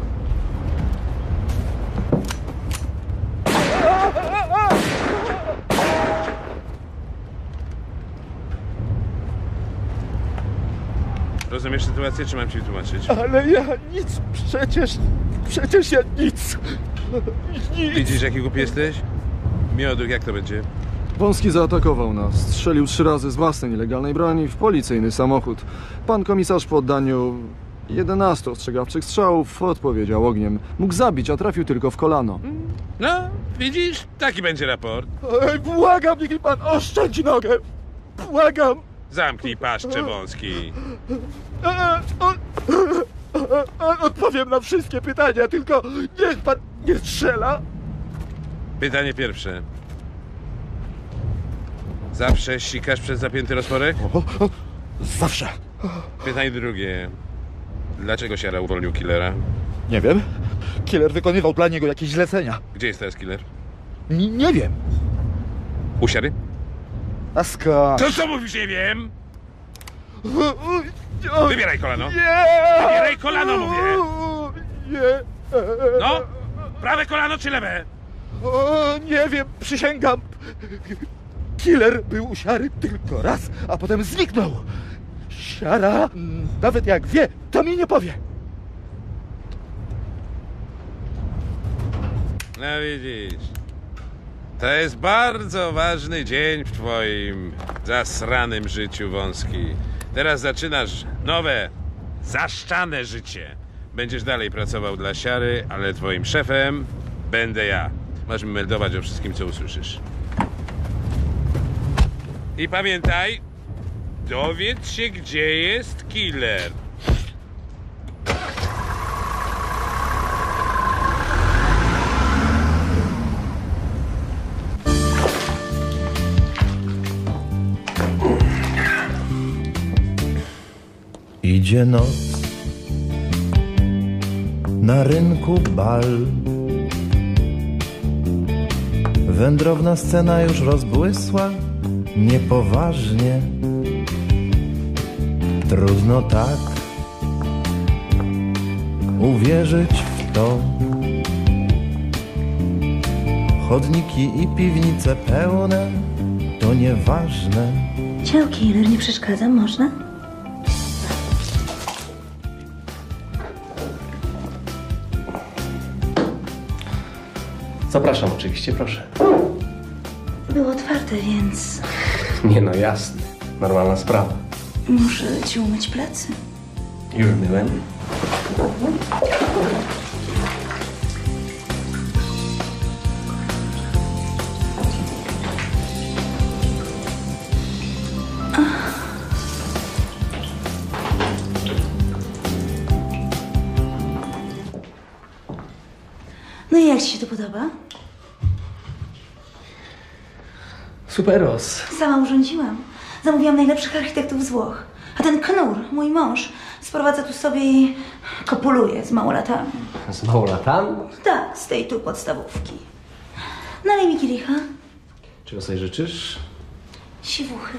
Speaker 18: Rozumiesz sytuację, czy mam ci wytłumaczyć?
Speaker 7: Ale ja nic, przecież, przecież ja nic. nic.
Speaker 18: Widzisz, jaki głupi jesteś? Mioduch, jak to będzie?
Speaker 25: Wąski zaatakował nas. Strzelił trzy razy z własnej nielegalnej broni w policyjny samochód. Pan komisarz po oddaniu jedenastu ostrzegawczych strzałów odpowiedział ogniem. Mógł zabić, a trafił tylko w kolano.
Speaker 2: No, widzisz? Taki będzie raport.
Speaker 7: Ej, błagam, niech mi pan oszczędzi nogę. Błagam.
Speaker 2: Zamknij paszczę, Wąski.
Speaker 7: E, e, o, e, e, odpowiem na wszystkie pytania, tylko niech pan nie strzela.
Speaker 2: Pytanie pierwsze. Zawsze sikasz przez zapięty rozporek?
Speaker 7: O, o, zawsze.
Speaker 2: Pytanie drugie. Dlaczego Siara uwolnił killera?
Speaker 7: Nie wiem. Killer wykonywał dla niego jakieś zlecenia.
Speaker 2: Gdzie jest teraz killer?
Speaker 7: N nie wiem.
Speaker 2: U Siary?
Speaker 7: A skąd?
Speaker 2: To co mówisz, nie wiem? Wybieraj kolano.
Speaker 7: Nie!
Speaker 2: Wybieraj kolano, mówię.
Speaker 7: Nie.
Speaker 2: No, prawe kolano czy lewe?
Speaker 7: O, nie wiem, przysięgam. Killer był u Siary tylko raz, a potem zniknął. Siara, nawet jak wie, to mi nie powie.
Speaker 2: No widzisz, to jest bardzo ważny dzień w twoim zasranym życiu, Wąski. Teraz zaczynasz nowe, zaszczane życie. Będziesz dalej pracował dla Siary, ale twoim szefem będę ja. Masz mi meldować o wszystkim, co usłyszysz. I pamiętaj, dowiedz się, gdzie jest killer.
Speaker 22: Idzie noc, na rynku bal. Wędrowna scena już rozbłysła, niepoważnie. Trudno tak uwierzyć w to. Chodniki i piwnice pełne, to nieważne.
Speaker 20: Ciao, killer, nie przeszkadzam, można?
Speaker 4: Zapraszam oczywiście, proszę.
Speaker 20: Było otwarte, więc
Speaker 4: Nie no, jasne. Normalna sprawa.
Speaker 20: muszę ci umyć plecy.
Speaker 4: Już byłem.
Speaker 20: No i jak ci się to podoba?
Speaker 4: Superos.
Speaker 20: Sama urządziłam. Zamówiłam najlepszych architektów z Włoch. A ten knur, mój mąż, sprowadza tu sobie i kopuluje z małolatami.
Speaker 4: Z małolatami?
Speaker 20: Tak, z tej tu podstawówki. Nalej mi kielicha.
Speaker 4: Czego sobie życzysz?
Speaker 20: Siwuchy.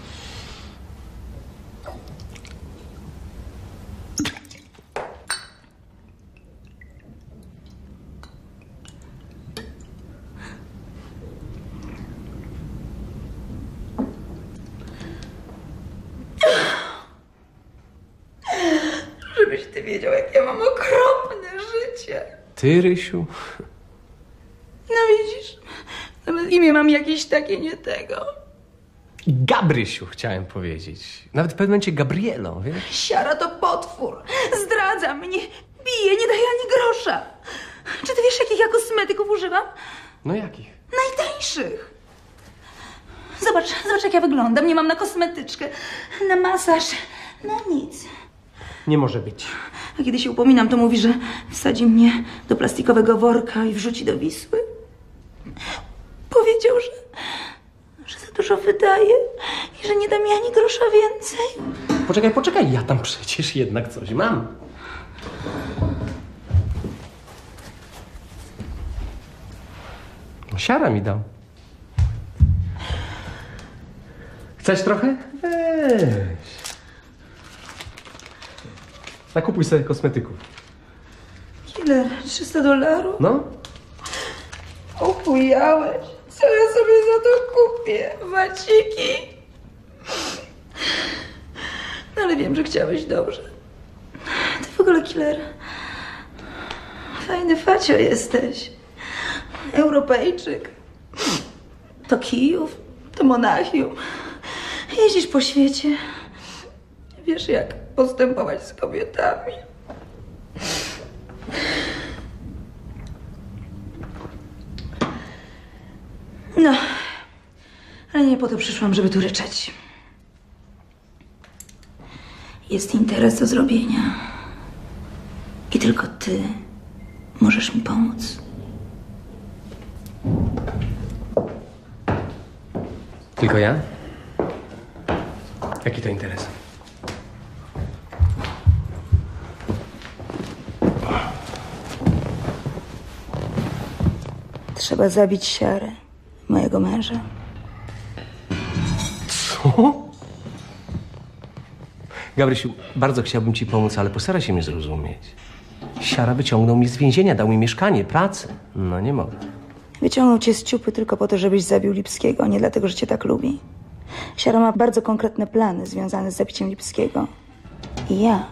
Speaker 20: Żebyś ty wiedział, jak ja mam okropne życie.
Speaker 4: Ty, Rysiu?
Speaker 20: No widzisz, nawet imię mam jakieś takie nie tego.
Speaker 4: Gabrysiu, chciałem powiedzieć. Nawet w pewnym momencie Gabrielo, wiesz?
Speaker 20: Siara to potwór. Zdradza mnie, bije, nie daje ani grosza. Czy ty wiesz, jakich ja kosmetyków używam?
Speaker 4: No jakich?
Speaker 20: Najtańszych. Zobacz, zobacz jak ja wyglądam. Nie mam na kosmetyczkę, na masaż, na nic.
Speaker 4: Nie może być.
Speaker 20: A kiedy się upominam, to mówi, że wsadzi mnie do plastikowego worka i wrzuci do Wisły. Powiedział, że, że za dużo wydaje i że nie da mi ani grosza więcej.
Speaker 4: Poczekaj, poczekaj, ja tam przecież jednak coś mam. Siara mi dał. Chcesz trochę? Weź. Nakupuj sobie kosmetyków.
Speaker 20: Ile? trzysta dolarów?
Speaker 4: No?
Speaker 20: Opujałeś. Co ja sobie za to kupię? Waciki? No ale wiem, że chciałeś dobrze. Ty w ogóle, killer, fajny facio jesteś. Europejczyk. To Kijów, to Monachium. Jeździsz po świecie. Wiesz, jak postępować z kobietami. No, ale nie po to przyszłam, żeby tu ryczeć. Jest interes do zrobienia. I tylko ty możesz mi pomóc.
Speaker 4: Tylko ja? Jaki to interes?
Speaker 20: Trzeba zabić Siarę, mojego męża.
Speaker 4: Co? Gabrysiu, bardzo chciałbym ci pomóc, ale postaraj się mnie zrozumieć. Siara wyciągnął mi z więzienia, dał mi mieszkanie, pracę. No nie mogę.
Speaker 20: Wyciągnął cię z ciupy tylko po to, żebyś zabił Lipskiego, nie dlatego, że cię tak lubi. Siara ma bardzo konkretne plany związane z zabiciem Lipskiego. I ja...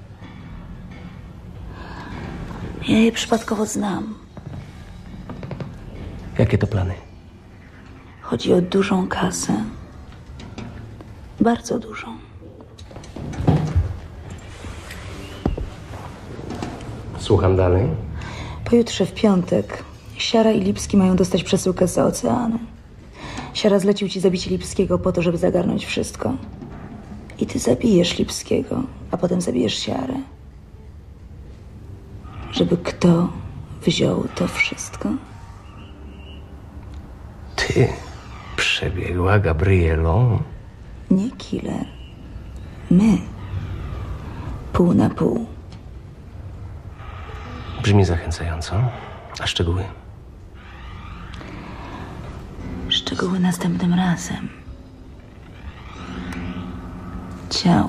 Speaker 20: Ja je przypadkowo znam.
Speaker 4: Jakie to plany?
Speaker 20: Chodzi o dużą kasę. Bardzo dużą.
Speaker 4: Słucham dalej.
Speaker 20: Pojutrze w piątek Siara i Lipski mają dostać przesyłkę z oceanu. Siara zlecił ci zabicie Lipskiego po to, żeby zagarnąć wszystko. I ty zabijesz Lipskiego, a potem zabijesz Siarę. Żeby kto wziął to wszystko?
Speaker 4: Ty, przebiegła Gabrielo.
Speaker 20: Nie killer. My. Pół na pół.
Speaker 4: Brzmi zachęcająco. A szczegóły?
Speaker 20: Szczegóły następnym razem. Ciao.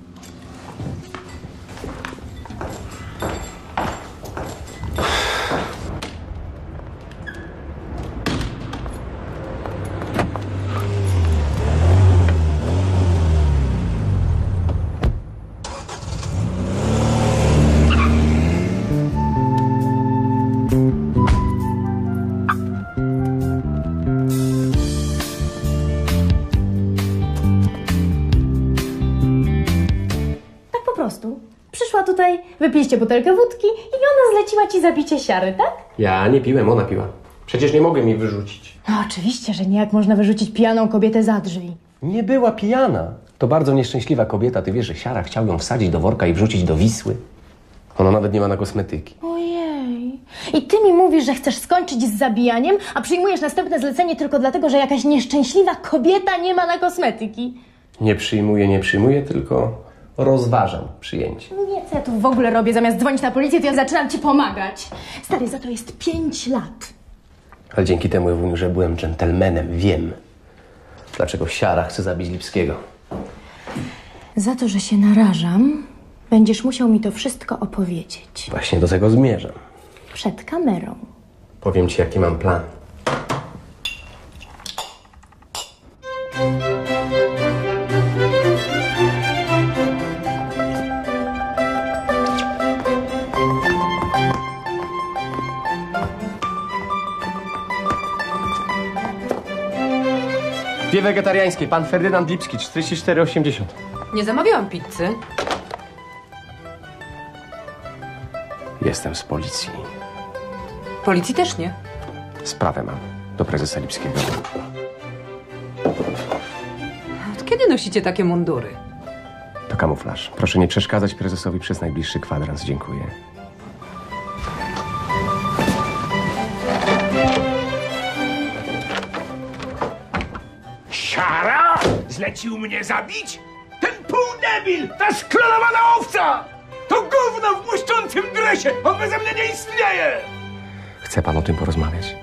Speaker 3: Przyszła tutaj, wypiliście butelkę wódki i ona zleciła ci zabicie Siary, tak?
Speaker 4: Ja nie piłem, ona piła. Przecież nie mogę mi wyrzucić.
Speaker 3: No oczywiście, że nie. Jak można wyrzucić pijaną kobietę za drzwi?
Speaker 4: Nie była pijana. To bardzo nieszczęśliwa kobieta. Ty wiesz, że Siara chciał ją wsadzić do worka i wrzucić do Wisły. Ona nawet nie ma na kosmetyki.
Speaker 3: Ojej. I ty mi mówisz, że chcesz skończyć z zabijaniem, a przyjmujesz następne zlecenie tylko dlatego, że jakaś nieszczęśliwa kobieta nie ma na kosmetyki.
Speaker 4: Nie przyjmuję, nie przyjmuję, tylko rozważam przyjęcie.
Speaker 3: Nie, co ja tu w ogóle robię? Zamiast dzwonić na policję, to ja zaczynam ci pomagać. Stary, za to jest pięć lat.
Speaker 4: Ale dzięki temu, Ewuniu, że byłem dżentelmenem, wiem, dlaczego Siara chce zabić Lipskiego.
Speaker 3: Za to, że się narażam, będziesz musiał mi to wszystko opowiedzieć.
Speaker 4: Właśnie do tego zmierzam.
Speaker 3: Przed kamerą.
Speaker 4: Powiem ci, jaki mam plan. Dwie wegetariańskie, pan Ferdynand Lipski, czterdzieści cztery osiemdziesiąt.
Speaker 1: Nie zamawiałam pizzy.
Speaker 4: Jestem z policji.
Speaker 1: Policji też nie.
Speaker 4: Sprawę mam do prezesa Lipskiego.
Speaker 1: Od kiedy nosicie takie mundury?
Speaker 4: To kamuflaż. Proszę nie przeszkadzać prezesowi przez najbliższy kwadrans. Dziękuję.
Speaker 10: Siara? Zlecił mnie zabić? Ten półdebil! Ta sklonowana owca! To gówno w błyszczącym dresie! On beze mnie nie istnieje!
Speaker 4: Chce pan o tym porozmawiać?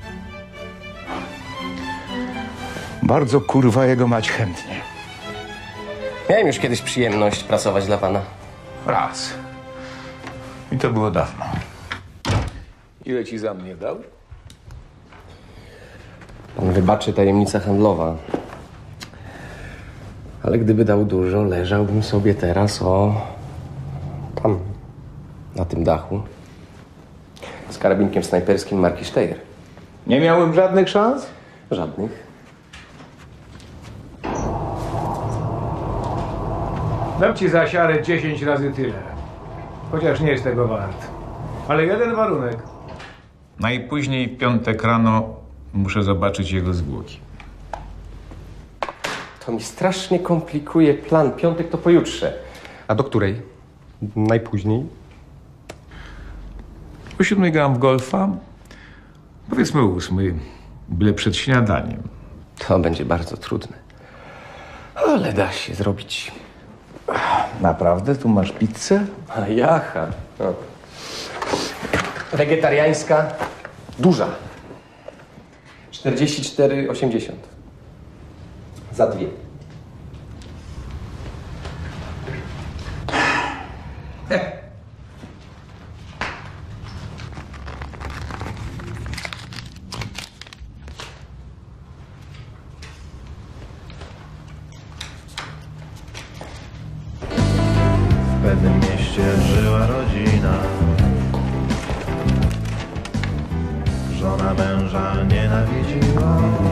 Speaker 26: Bardzo kurwa jego mać chętnie.
Speaker 4: Miałem już kiedyś przyjemność pracować dla pana.
Speaker 26: Raz. I to było dawno.
Speaker 18: Ile ci za mnie dał?
Speaker 4: Pan wybaczy, tajemnica handlowa. Ale gdyby dał dużo, leżałbym sobie teraz o... tam, na tym dachu. Z karabinkiem snajperskim marki Steyr.
Speaker 18: Nie miałem żadnych szans?
Speaker 4: Żadnych.
Speaker 8: Dam ci za siarę dziesięć razy tyle. Chociaż nie jest tego wart. Ale jeden warunek.
Speaker 26: Najpóźniej w piątek rano muszę zobaczyć jego zwłoki.
Speaker 17: To mi strasznie komplikuje plan. Piątek to pojutrze. A do której? Najpóźniej?
Speaker 26: O siódmej gram w golfa. Powiedzmy o ósmej. Byle przed śniadaniem.
Speaker 17: To będzie bardzo trudne. Ale da się zrobić.
Speaker 26: Naprawdę? Tu masz pizzę?
Speaker 17: A jacha. No. Wegetariańska. Duża. czterdzieści cztery osiemdziesiąt. Za dwie.
Speaker 22: W pewnym mieście żyła rodzina. Żona męża nienawidziła.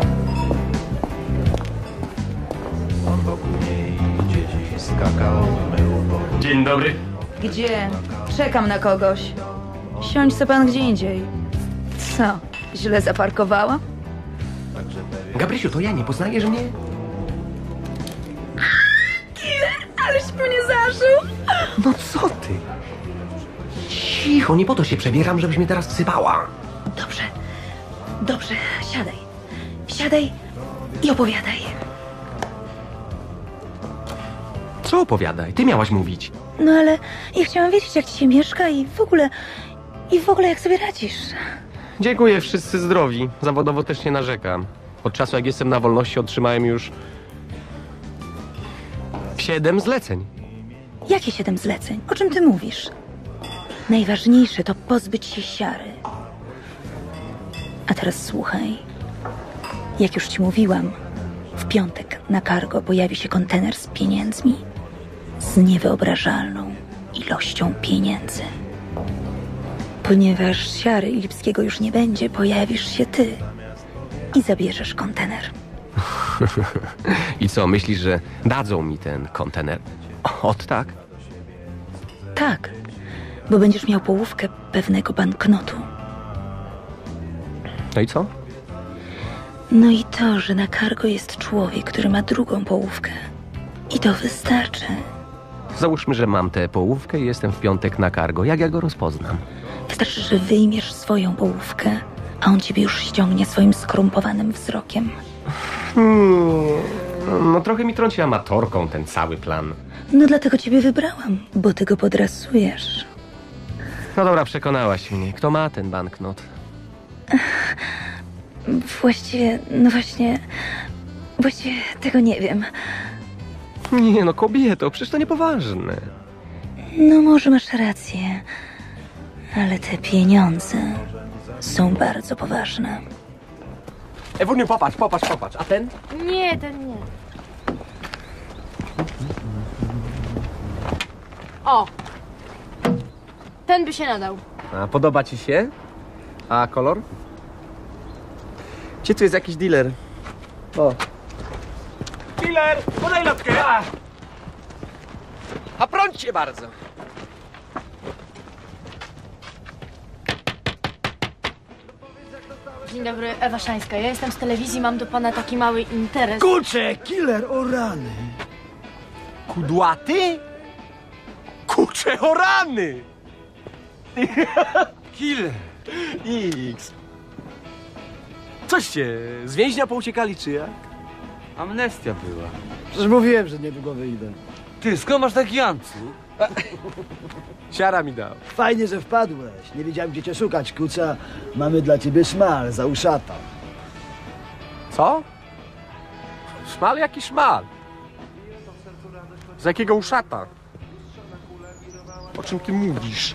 Speaker 22: On wokół niej dzieci skakał, mył po...
Speaker 17: Dzień dobry.
Speaker 20: Gdzie? Czekam na kogoś. Siądź se pan gdzie indziej. Co? Źle zaparkowała?
Speaker 17: Gabrysiu, to ja, nie poznajesz mnie?
Speaker 20: Killer, aleś mnie zaszył!
Speaker 17: No co ty? Cicho, nie po to się przebieram, żebyś mnie teraz wsypała.
Speaker 20: Dobrze, dobrze, siadaj. Siadaj i opowiadaj.
Speaker 17: Co opowiadaj? Ty miałaś mówić.
Speaker 20: No ale ja chciałam wiedzieć, jak ci się mieszka i w ogóle... I w ogóle jak sobie radzisz.
Speaker 17: Dziękuję, wszyscy zdrowi. Zawodowo też nie narzekam. Od czasu, jak jestem na wolności, otrzymałem już... siedem zleceń.
Speaker 20: Jakie siedem zleceń? O czym ty mówisz? Najważniejsze to pozbyć się siary. A teraz słuchaj. Jak już ci mówiłam, w piątek na cargo pojawi się kontener z pieniędzmi. Z niewyobrażalną ilością pieniędzy. Ponieważ siary i Lipskiego już nie będzie, pojawisz się ty i zabierzesz kontener.
Speaker 17: I co, myślisz, że dadzą mi ten kontener? Ot tak?
Speaker 20: Tak, bo będziesz miał połówkę pewnego banknotu.
Speaker 17: No i co?
Speaker 20: No i to, że na cargo jest człowiek, który ma drugą połówkę. I to wystarczy.
Speaker 17: Załóżmy, że mam tę połówkę i jestem w piątek na cargo. Jak ja go rozpoznam?
Speaker 20: Wystarczy, że wyjmiesz swoją połówkę, a on ciebie już ściągnie swoim skorumpowanym wzrokiem.
Speaker 17: Hmm, no trochę mi trąci amatorką ten cały plan.
Speaker 20: No dlatego ciebie wybrałam, bo ty go podrasujesz.
Speaker 17: No dobra, przekonałaś mnie. Kto ma ten banknot?
Speaker 20: Właściwie, no właśnie... Właściwie tego nie wiem.
Speaker 17: Nie no, kobieto, przecież to niepoważne.
Speaker 20: No może masz rację, ale te pieniądze są bardzo poważne.
Speaker 17: Ewuniu, popatrz, popatrz, popatrz. A ten?
Speaker 3: Nie, ten nie. O! Ten by się nadał.
Speaker 17: A podoba ci się? A kolor? Gdzie tu jest jakiś dealer? O.
Speaker 13: Killer, podaj lotkę! A,
Speaker 17: A prądźcie bardzo.
Speaker 3: Dzień dobry, Ewa Szańska. Ja jestem z telewizji, mam do pana taki mały interes.
Speaker 5: Kurczę, killer, o rany!
Speaker 13: Kudłaty? Kurczę, o rany! Killer! X! Coście, z więźnia pouciekali, czy jak?
Speaker 19: Amnestia była.
Speaker 5: Przecież mówiłem, że niedługo wyjdę.
Speaker 19: Ty, skąd masz taki Jancu?
Speaker 17: Siara mi dał.
Speaker 5: Fajnie, że wpadłeś. Nie wiedziałem, gdzie cię szukać, kuca. Mamy dla ciebie szmal za uszata.
Speaker 17: Co? Szmal? Jaki szmal? Z jakiego uszata? O czym ty mówisz?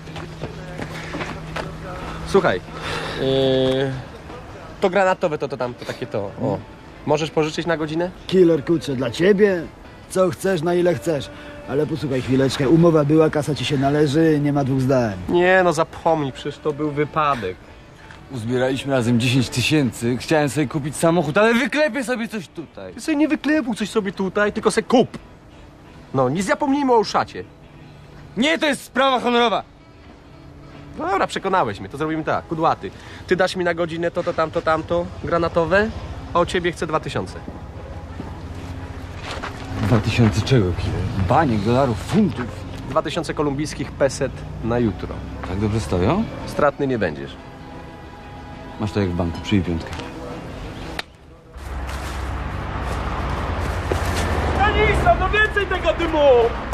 Speaker 17: Słuchaj, yy, to granatowe, to to tam, to takie to. O. Możesz pożyczyć na godzinę?
Speaker 5: Killer, kurczę, dla ciebie? Co chcesz, na ile chcesz. Ale posłuchaj chwileczkę, umowa była, kasa ci się należy, nie ma dwóch zdań.
Speaker 17: Nie, no zapomnij, przecież to był wypadek.
Speaker 19: Uzbieraliśmy razem dziesięć tysięcy. Chciałem sobie kupić samochód, ale wyklepię sobie coś tutaj.
Speaker 17: Ty sobie nie wyklepuj coś sobie tutaj, tylko se kup. No, nie zapomnijmy o uszacie.
Speaker 13: Nie, to jest sprawa honorowa.
Speaker 17: No dobra, przekonałeś mnie, to zrobimy tak. Kudłaty, ty dasz mi na godzinę to, to, tamto, tamto, granatowe, a od ciebie chcę dwa tysiące.
Speaker 13: Dwa tysiące czego, killer? Baniek, dolarów, funtów.
Speaker 17: Dwa tysiące kolumbijskich peset na jutro.
Speaker 13: Tak dobrze stoją?
Speaker 17: Stratny nie będziesz.
Speaker 13: Masz to jak w banku, przyjmij piątkę.
Speaker 5: Janisa, no więcej tego dymu!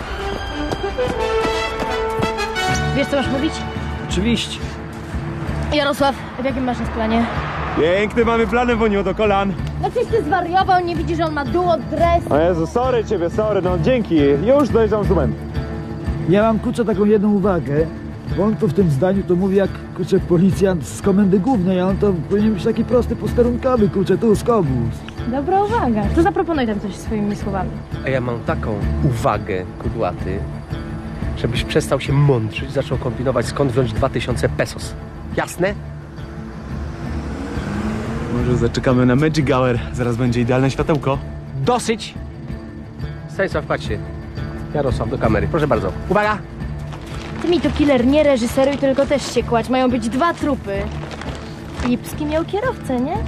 Speaker 3: Wiesz, co masz mówić?
Speaker 5: Oczywiście.
Speaker 3: Jarosław, w jakim masz nas planie?
Speaker 9: Piękny mamy plany, Woniu, do kolan.
Speaker 3: No przecież ty zwariował, nie widzisz, że on ma duo, dres.
Speaker 9: O Jezu, sorry ciebie, sorry, no dzięki. Już dojeżdżam z dumem.
Speaker 5: Ja mam, kurczę, taką jedną uwagę. Bo on to w tym zdaniu to mówi jak, kurczę, policjant z komendy głównej, a on to powinien być taki prosty posterunkowy, kurczę, tu skobus.
Speaker 3: Dobra uwaga. To zaproponuj tam coś swoimi słowami.
Speaker 17: A ja mam taką uwagę, kudłaty, żebyś przestał się mądrzyć, zaczął kombinować, skąd wziąć dwa tysiące pesos. Jasne?
Speaker 9: Może zaczekamy na Magic Hour, zaraz będzie idealne światełko.
Speaker 17: Dosyć! Stanisław, patrzcie. Jarosław, do kamery. Proszę bardzo. Uwaga!
Speaker 3: Ty mi tu, killer, nie reżyseruj, tylko też się kładź. Mają być dwa trupy. Lipski miał kierowcę, nie?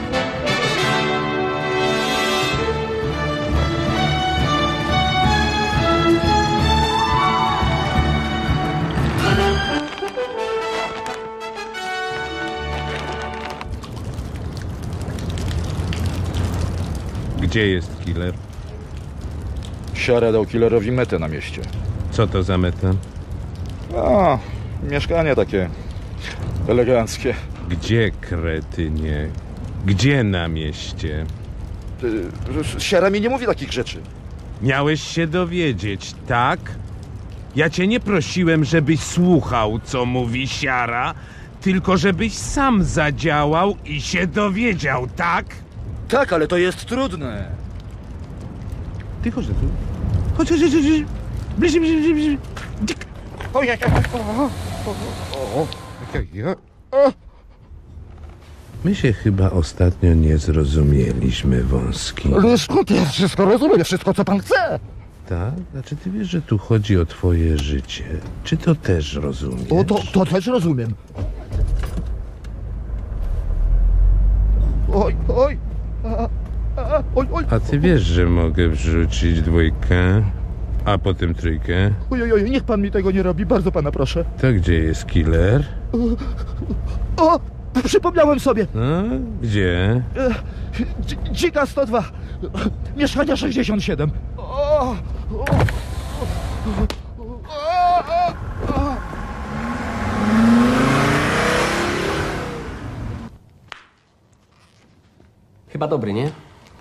Speaker 2: Gdzie jest killer?
Speaker 7: Siara dał killerowi metę na mieście.
Speaker 2: Co to za meta?
Speaker 7: A, mieszkanie takie eleganckie.
Speaker 2: Gdzie, kretynie? Gdzie na mieście?
Speaker 7: Ty, Siara mi nie mówi takich rzeczy.
Speaker 2: Miałeś się dowiedzieć, tak? Ja cię nie prosiłem, żebyś słuchał, co mówi Siara, tylko żebyś sam zadziałał i się dowiedział, tak?
Speaker 7: Tak, ale to jest trudne.
Speaker 2: Ty chodź tu. Chodź, chodź, chodź, chodź. Bliżej, bliżej, bliżej, bliżej.
Speaker 7: Oj, oj, oj.
Speaker 2: My się chyba ostatnio nie zrozumieliśmy, Wąski.
Speaker 7: Ale skąd ja wszystko rozumiem, wszystko co pan chce?
Speaker 2: Tak? Znaczy ty wiesz, że tu chodzi o twoje życie. Czy to też rozumiesz?
Speaker 7: O, to, to też rozumiem. Oj, oj. A, a, oj, oj.
Speaker 2: A ty wiesz, że mogę wrzucić dwójkę, a potem trójkę?
Speaker 7: Oj, oj, oj, niech pan mi tego nie robi, bardzo pana proszę.
Speaker 2: To gdzie jest killer?
Speaker 5: O, przypomniałem sobie.
Speaker 2: No, gdzie?
Speaker 5: Dzi- Dzika sto dwa, mieszkania sześćdziesiąt siedem. O, o, o, o, o.
Speaker 17: Chyba dobry, nie?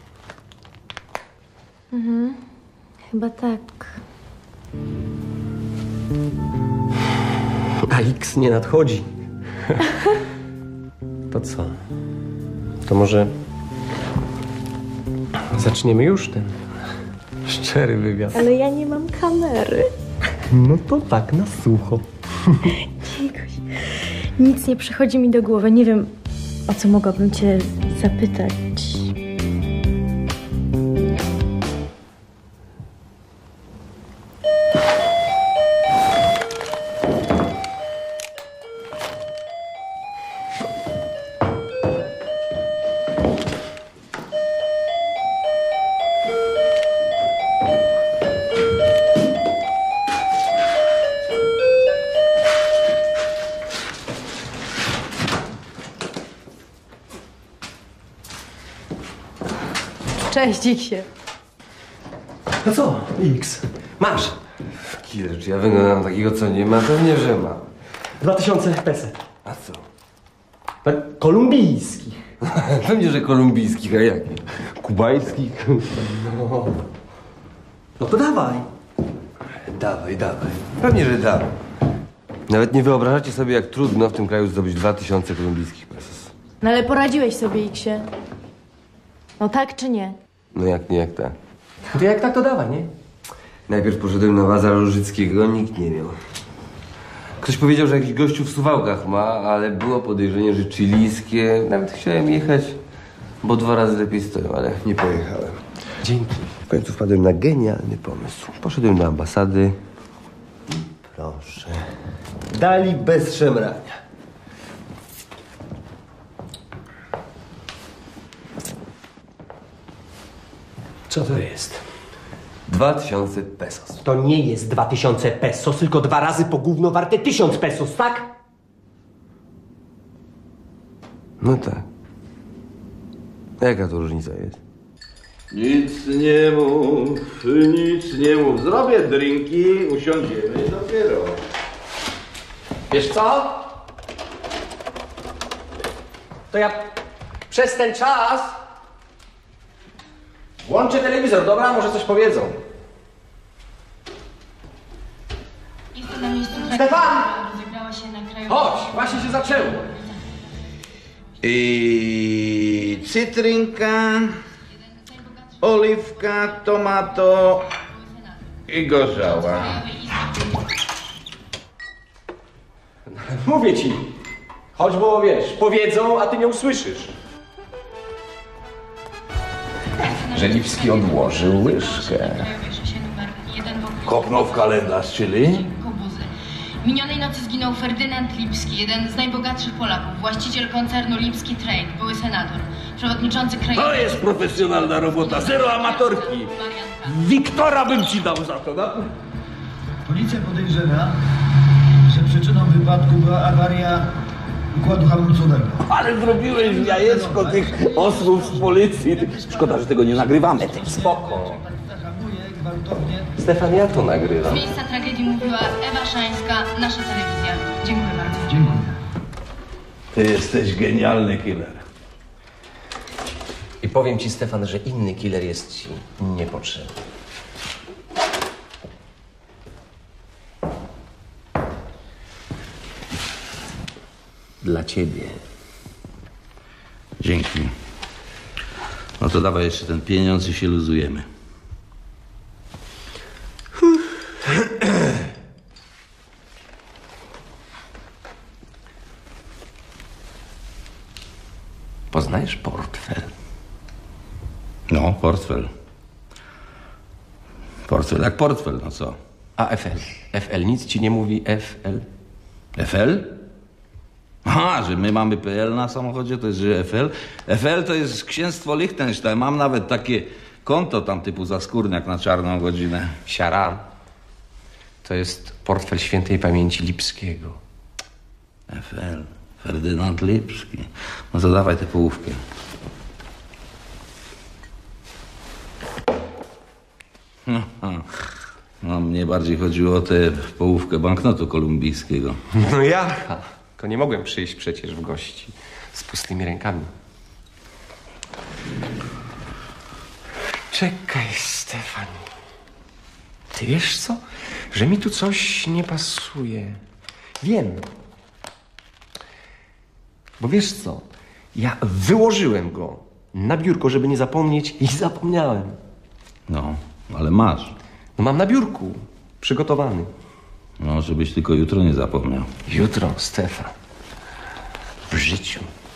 Speaker 3: Mhm. Chyba tak.
Speaker 17: A X nie nadchodzi. To co? To może zaczniemy już ten szczery wywiad.
Speaker 3: Ale ja nie mam kamery.
Speaker 17: No to tak, na sucho.
Speaker 3: Cikuś, nic nie przychodzi mi do głowy. Nie wiem, o co mogłabym cię zapytać. Cześć, Iksie.
Speaker 17: No co, X? Masz. Killer, czy ja wyglądam takiego, co nie ma? Pewnie, że ma. Dwa tysiące peset. A co? No, kolumbijskich. Pewnie, że kolumbijskich, a jakich? Kubańskich? No. No to dawaj. Dawaj, dawaj. Pewnie, że dawaj. Nawet nie wyobrażacie sobie, jak trudno w tym kraju zdobyć dwa tysiące kolumbijskich pesos.
Speaker 3: No ale poradziłeś sobie, Iksie. No tak czy nie?
Speaker 17: No jak nie, jak tak. To jak tak, to dawaj, nie? Najpierw poszedłem na bazar Różyckiego, nikt nie miał. Ktoś powiedział, że jakiś gościu w Suwałkach ma, ale było podejrzenie, że chilijskie. Nawet chciałem jechać, bo dwa razy lepiej stoją, ale nie pojechałem.
Speaker 4: Dzięki.
Speaker 17: W końcu wpadłem na genialny pomysł. Poszedłem do ambasady. Proszę. Dali bez szemrania.
Speaker 4: Co to jest?
Speaker 17: Dwa tysiące pesos.
Speaker 4: To nie jest dwa tysiące pesos, tylko dwa razy po gówno warte tysiąc pesos, tak?
Speaker 17: No tak. Jaka to różnica jest?
Speaker 19: Nic nie mów, nic nie mów. Zrobię drinki, usiądziemy dopiero.
Speaker 4: Wiesz co? To ja przez ten czas włączę telewizor, dobra? Może coś powiedzą. Stefan! Chodź, właśnie się zaczęło.
Speaker 19: I cytrynka, oliwka, tomato i gorzała.
Speaker 4: Mówię ci. Chodź, bo wiesz, powiedzą, a ty nie usłyszysz. Że Lipski odłożył łyżkę.
Speaker 19: Kopnął w kalendarz, czyli?
Speaker 3: Minionej nocy zginął Ferdynand Lipski, jeden z najbogatszych Polaków, właściciel koncernu Lipski Trade, były senator, przewodniczący krajowy...
Speaker 19: To jest profesjonalna robota, zero amatorki. Wiktora bym ci dał za to, no?
Speaker 12: Policja podejrzewa, że przyczyną wypadku była awaria układu hamulcowego.
Speaker 19: Ale zrobiłeś jajeczko tych osłów z policji. Szkoda, że tego nie nagrywamy.
Speaker 4: Spoko. Stefan, ja to nagrywam.
Speaker 3: Z miejsca tragedii mówiła Ewa Szańska, nasza telewizja. Dziękuję bardzo.
Speaker 12: Dziękuję.
Speaker 19: Ty jesteś genialny killer.
Speaker 4: I powiem ci, Stefan, że inny killer jest ci niepotrzebny. Dla ciebie.
Speaker 19: Dzięki. No to dawaj jeszcze ten pieniądz i się luzujemy.
Speaker 4: Poznajesz portfel?
Speaker 19: No, portfel. Portfel jak portfel, no co?
Speaker 4: A F L? F L nic ci nie mówi F L?
Speaker 19: F L? Aha, że my mamy P L na samochodzie, to jest, że F L? F L to jest księstwo Liechtenstein. Mam nawet takie konto tam typu zaskórniak na czarną godzinę.
Speaker 4: Siara. To jest portfel świętej pamięci Lipskiego.
Speaker 19: F L. Ferdynand Lipski. No to dawaj tę połówkę. No, no, mnie bardziej chodziło o tę połówkę banknotu kolumbijskiego.
Speaker 4: No ja, tylko nie mogłem przyjść przecież w gości z pustymi rękami. Czekaj, Stefan. Ty wiesz co? Że mi tu coś nie pasuje. Wiem. Bo wiesz co? Ja wyłożyłem go na biurko, żeby nie zapomnieć i zapomniałem.
Speaker 19: No, ale masz.
Speaker 4: No mam na biurku. Przygotowany.
Speaker 19: No, żebyś tylko jutro nie zapomniał.
Speaker 4: Jutro, Stefan. W życiu.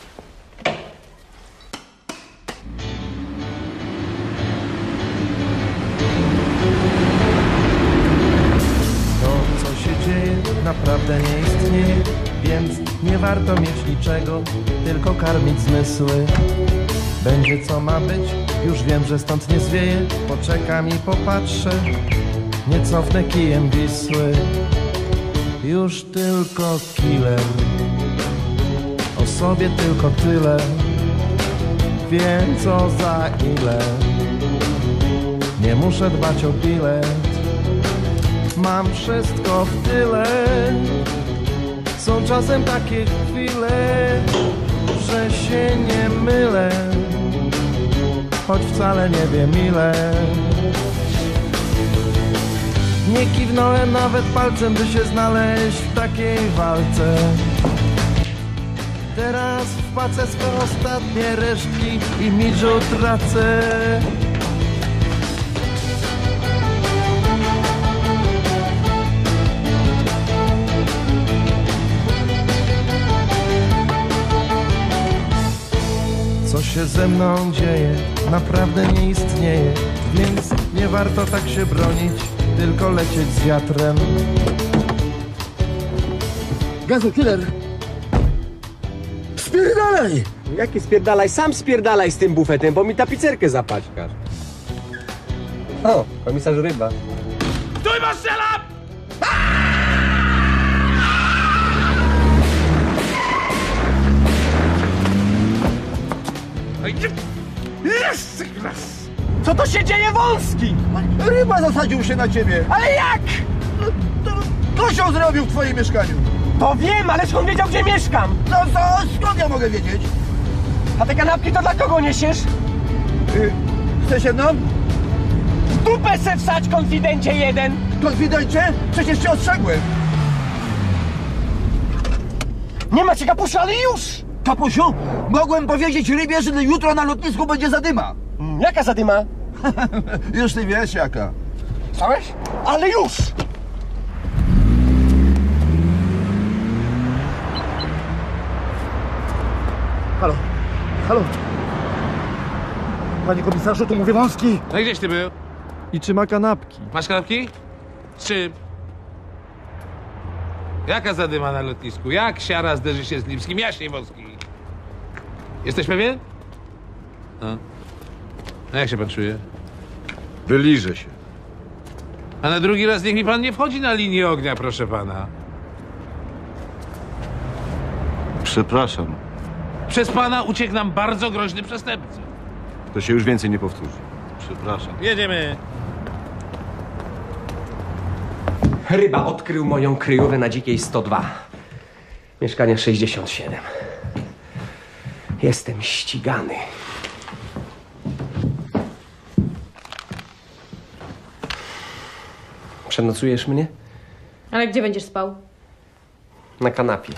Speaker 22: To, co się dzieje, naprawdę nie istnieje, więc nie warto mieć niczego, tylko karmić zmysły. Będzie co ma być, już wiem, że stąd nie zwieje. Poczekam i popatrzę, nie cofnę kijem Wisły. Już tylko killer, o sobie tylko tyle. Wiem co za ile, nie muszę dbać o bilet. Mam wszystko w tyle. Są czasem takie chwile, że się nie mylę, choć wcale nie wiem ile. Nie kiwnąłem nawet palcem, by się znaleźć w takiej walce. Teraz wpłacę swe ostatnie resztki i midżu tracę. Co się ze mną dzieje? naprawdę nie istnieje, więc nie warto tak się bronić, tylko lecieć z wiatrem.
Speaker 5: Gazu, killer! Spierdalaj!
Speaker 17: Jaki spierdalaj? Sam spierdalaj z tym bufetem, bo mi tapicerkę zapaćkasz. O, komisarz Ryba.
Speaker 2: Stój, bo strzelam! Jeszcze raz!
Speaker 13: Co to się dzieje, Wąski?
Speaker 5: Ryba zasadził się na ciebie!
Speaker 13: Ale jak?
Speaker 5: No, to, to się zrobił w twoim mieszkaniu!
Speaker 13: To wiem, ależ on wiedział, gdzie mieszkam!
Speaker 5: No to skąd ja mogę wiedzieć?
Speaker 13: A te kanapki to dla kogo niesiesz?
Speaker 5: Yy, chcesz jedną?
Speaker 13: W dupę se wsadź, konfidencie jeden!
Speaker 5: Konfidencie? Przecież cię ostrzegłem!
Speaker 13: Nie macie kapusia, ale już!
Speaker 5: Kapusiu, mogłem powiedzieć Rybie, że jutro na lotnisku będzie zadyma.
Speaker 13: Mm, jaka zadyma?
Speaker 5: Już ty wiesz jaka.
Speaker 13: Słyszałeś? Ale już!
Speaker 5: Halo, halo. Panie komisarzu, tu mówię Wąski.
Speaker 18: No i gdzieś ty był?
Speaker 25: I czy ma kanapki?
Speaker 18: Masz kanapki? Z czym? Jaka zadyma na lotnisku? Jak siara zderzy się z Lipskim? Jaśniej, Wąski. Jesteś pewien? No. A jak się pan czuje?
Speaker 25: Wyliżę się.
Speaker 18: A na drugi raz niech mi pan nie wchodzi na linię ognia, proszę pana.
Speaker 25: Przepraszam.
Speaker 18: Przez pana uciekł nam bardzo groźny przestępca.
Speaker 25: To się już więcej nie powtórzy. Przepraszam.
Speaker 18: Jedziemy.
Speaker 4: Ryba odkrył moją kryjówkę na Dzikiej sto dwa. Mieszkanie sześćdziesiąt siedem. Jestem ścigany. Przenocujesz mnie?
Speaker 3: Ale gdzie będziesz spał?
Speaker 4: Na kanapie.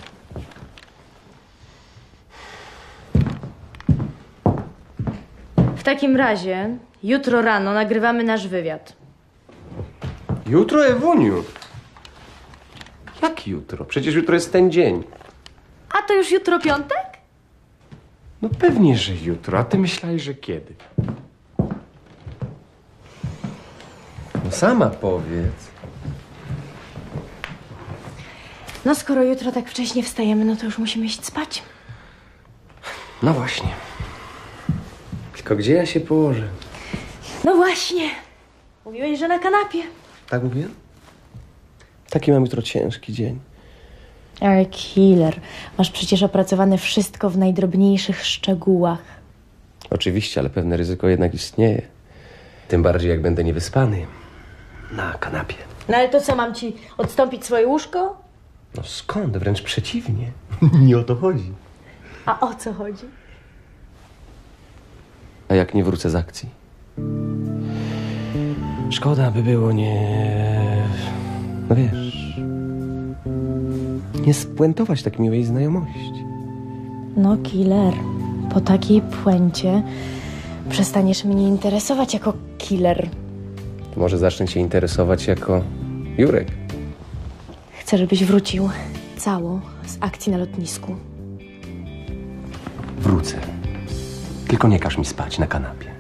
Speaker 3: W takim razie jutro rano nagrywamy nasz wywiad.
Speaker 4: Jutro, Ewuniu? Jak jutro? Przecież jutro jest ten dzień.
Speaker 3: A to już jutro piątek?
Speaker 4: No pewnie, że jutro. A ty myślałeś, że kiedy? No sama powiedz.
Speaker 3: No skoro jutro tak wcześnie wstajemy, no to już musimy iść spać.
Speaker 4: No właśnie. Tylko gdzie ja się położę?
Speaker 3: No właśnie. Mówiłeś, że na kanapie.
Speaker 4: Tak mówię? Taki mam jutro ciężki dzień.
Speaker 3: Ale killer, masz przecież opracowane wszystko w najdrobniejszych szczegółach.
Speaker 4: Oczywiście, ale pewne ryzyko jednak istnieje. Tym bardziej, jak będę niewyspany. Na kanapie.
Speaker 3: No ale to co, mam ci odstąpić swoje łóżko?
Speaker 4: No skąd? Wręcz przeciwnie. Nie o to chodzi.
Speaker 3: A o co chodzi?
Speaker 4: A jak nie wrócę z akcji? Szkoda by było nie... No wiesz... Nie spuentować tak miłej znajomości.
Speaker 3: No killer, po takiej puencie przestaniesz mnie interesować jako killer.
Speaker 4: To może zacznę cię interesować jako Jurek.
Speaker 3: Chcę, żebyś wrócił cało z akcji na lotnisku.
Speaker 4: Wrócę. Tylko nie każ mi spać na kanapie.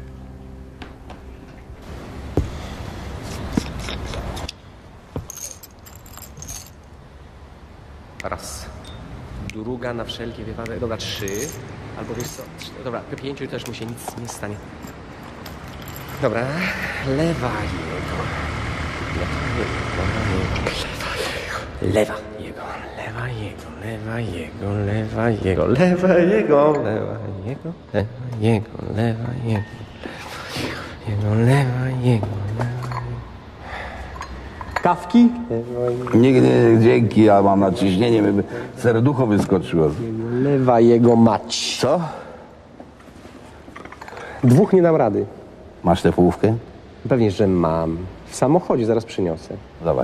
Speaker 4: Raz. Druga na wszelkie wypadek. Dobra, trzy. Albo wiesz co? Trzy. Dobra, po pięciu też mu się nic nie stanie. Dobra. Lewa jego. Lewa jego. Lewa jego. Lewa jego. Lewa jego. Lewa jego. Lewa jego. Lewa jego. Lewa jego. Jego. Lewa jego. Kawki?
Speaker 19: Nigdy, dzięki, ja mam nadciśnienie, by serducho wyskoczyło.
Speaker 4: Lewa jego mać.
Speaker 19: Co?
Speaker 4: Dwóch nie dam rady.
Speaker 19: Masz tę połówkę?
Speaker 4: Pewnie, że mam. W samochodzie zaraz przyniosę.
Speaker 19: Dawaj.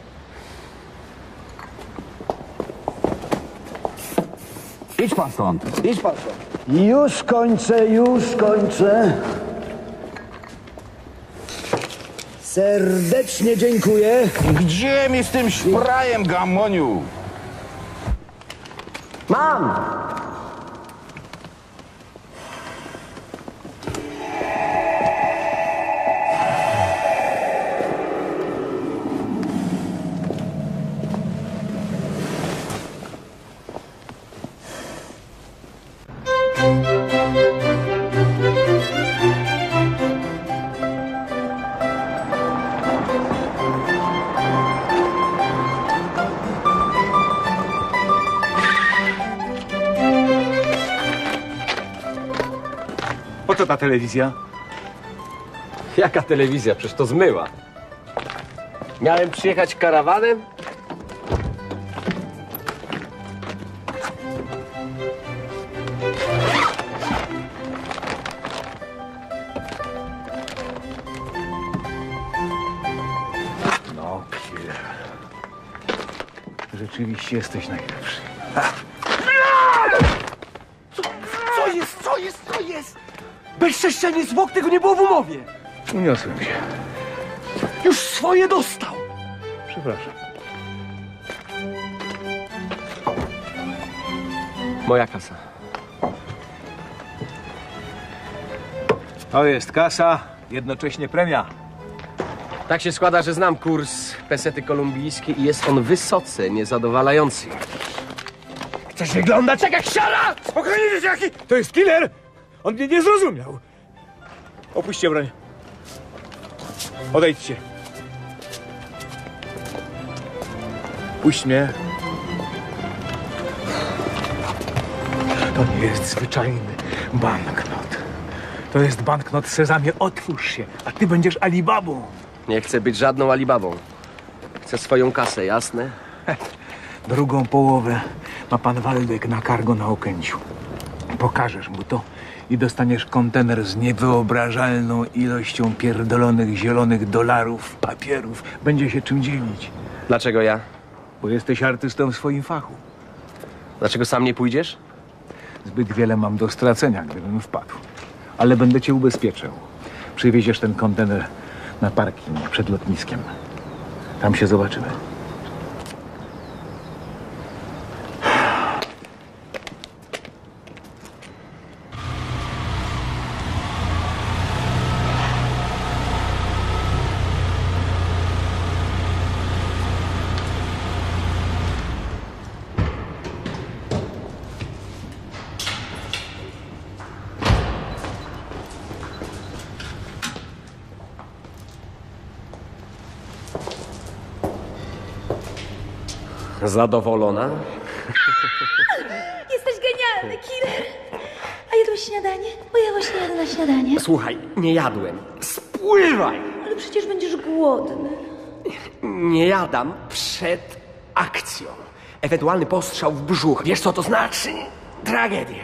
Speaker 19: Idź pan stąd. Idź pan stąd.
Speaker 5: Już kończę, już kończę. Serdecznie dziękuję.
Speaker 19: Gdzie mi z tym szprajem, gamoniu?
Speaker 5: Mam!
Speaker 8: ta telewizja?
Speaker 17: Jaka telewizja? Przecież to zmyła. Miałem przyjechać karawanem?
Speaker 8: No, killer. Rzeczywiście jesteś najlepszy.
Speaker 5: Co, co jest, co jest, co jest? Bezczeszczenie zwłok, tego nie było w umowie.
Speaker 8: Uniosłem się.
Speaker 5: Już swoje dostał.
Speaker 8: Przepraszam.
Speaker 17: Moja kasa.
Speaker 8: To jest kasa, jednocześnie premia.
Speaker 17: Tak się składa, że znam kurs pesety kolumbijskiej i jest on wysoce niezadowalający.
Speaker 8: Chcesz wyglądać jak siara? Spokojnie, dzieciaki! To jest killer! On mnie nie zrozumiał. Opuśćcie broń. Odejdźcie. Puść mnie. To nie jest zwyczajny banknot. To jest banknot Sezamie, otwórz się, a ty będziesz Alibabą.
Speaker 17: Nie chcę być żadną Alibabą. Chcę swoją kasę, jasne?
Speaker 8: Drugą połowę ma pan Waldek na cargo na Okęciu. Pokażesz mu to i dostaniesz kontener z niewyobrażalną ilością pierdolonych zielonych dolarów, papierów. Będzie się czym dzielić.
Speaker 17: Dlaczego ja?
Speaker 8: Bo jesteś artystą w swoim fachu.
Speaker 17: Dlaczego sam nie pójdziesz?
Speaker 8: Zbyt wiele mam do stracenia, gdybym wpadł. Ale będę cię ubezpieczał. Przywieziesz ten kontener na parking przed lotniskiem. Tam się zobaczymy.
Speaker 17: Zadowolona?
Speaker 20: Jesteś genialny, killer. A jadłeś śniadanie? Bo ja właśnie jadę na śniadanie.
Speaker 17: Słuchaj, nie jadłem. Spływaj!
Speaker 20: Ale przecież będziesz głodny.
Speaker 17: Nie jadam przed akcją. Ewentualny postrzał w brzuch. Wiesz, co to znaczy? Tragedia.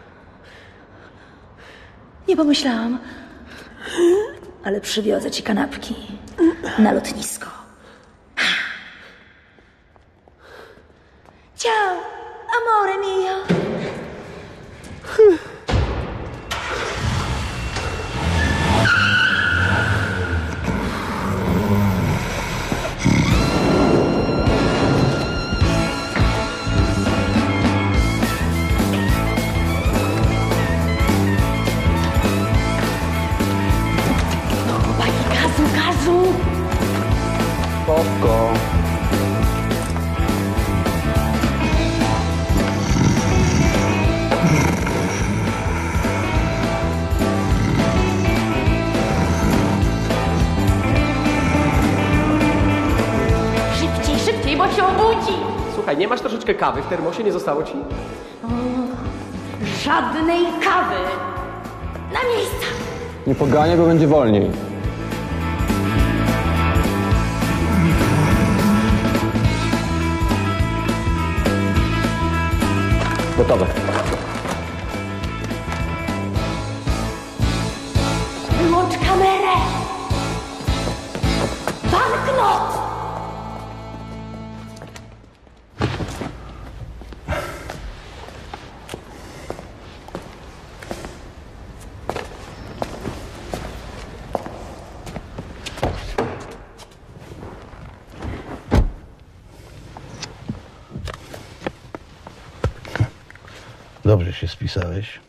Speaker 20: Nie pomyślałam. Ale przywiozę ci kanapki na lotnisko. Ciao, amore mio. No chłopaki, gazu, gazu.
Speaker 17: Spoko.
Speaker 11: Szybciej, szybciej, bo się obudzi.
Speaker 17: Słuchaj, nie masz troszeczkę kawy w termosie? Nie zostało ci?
Speaker 11: O, żadnej kawy. Na miejsca.
Speaker 9: Nie pogania, bo będzie wolniej. Gotowe.
Speaker 11: Wyłącz kamerę. Banknot.
Speaker 6: Dobrze się spisałeś.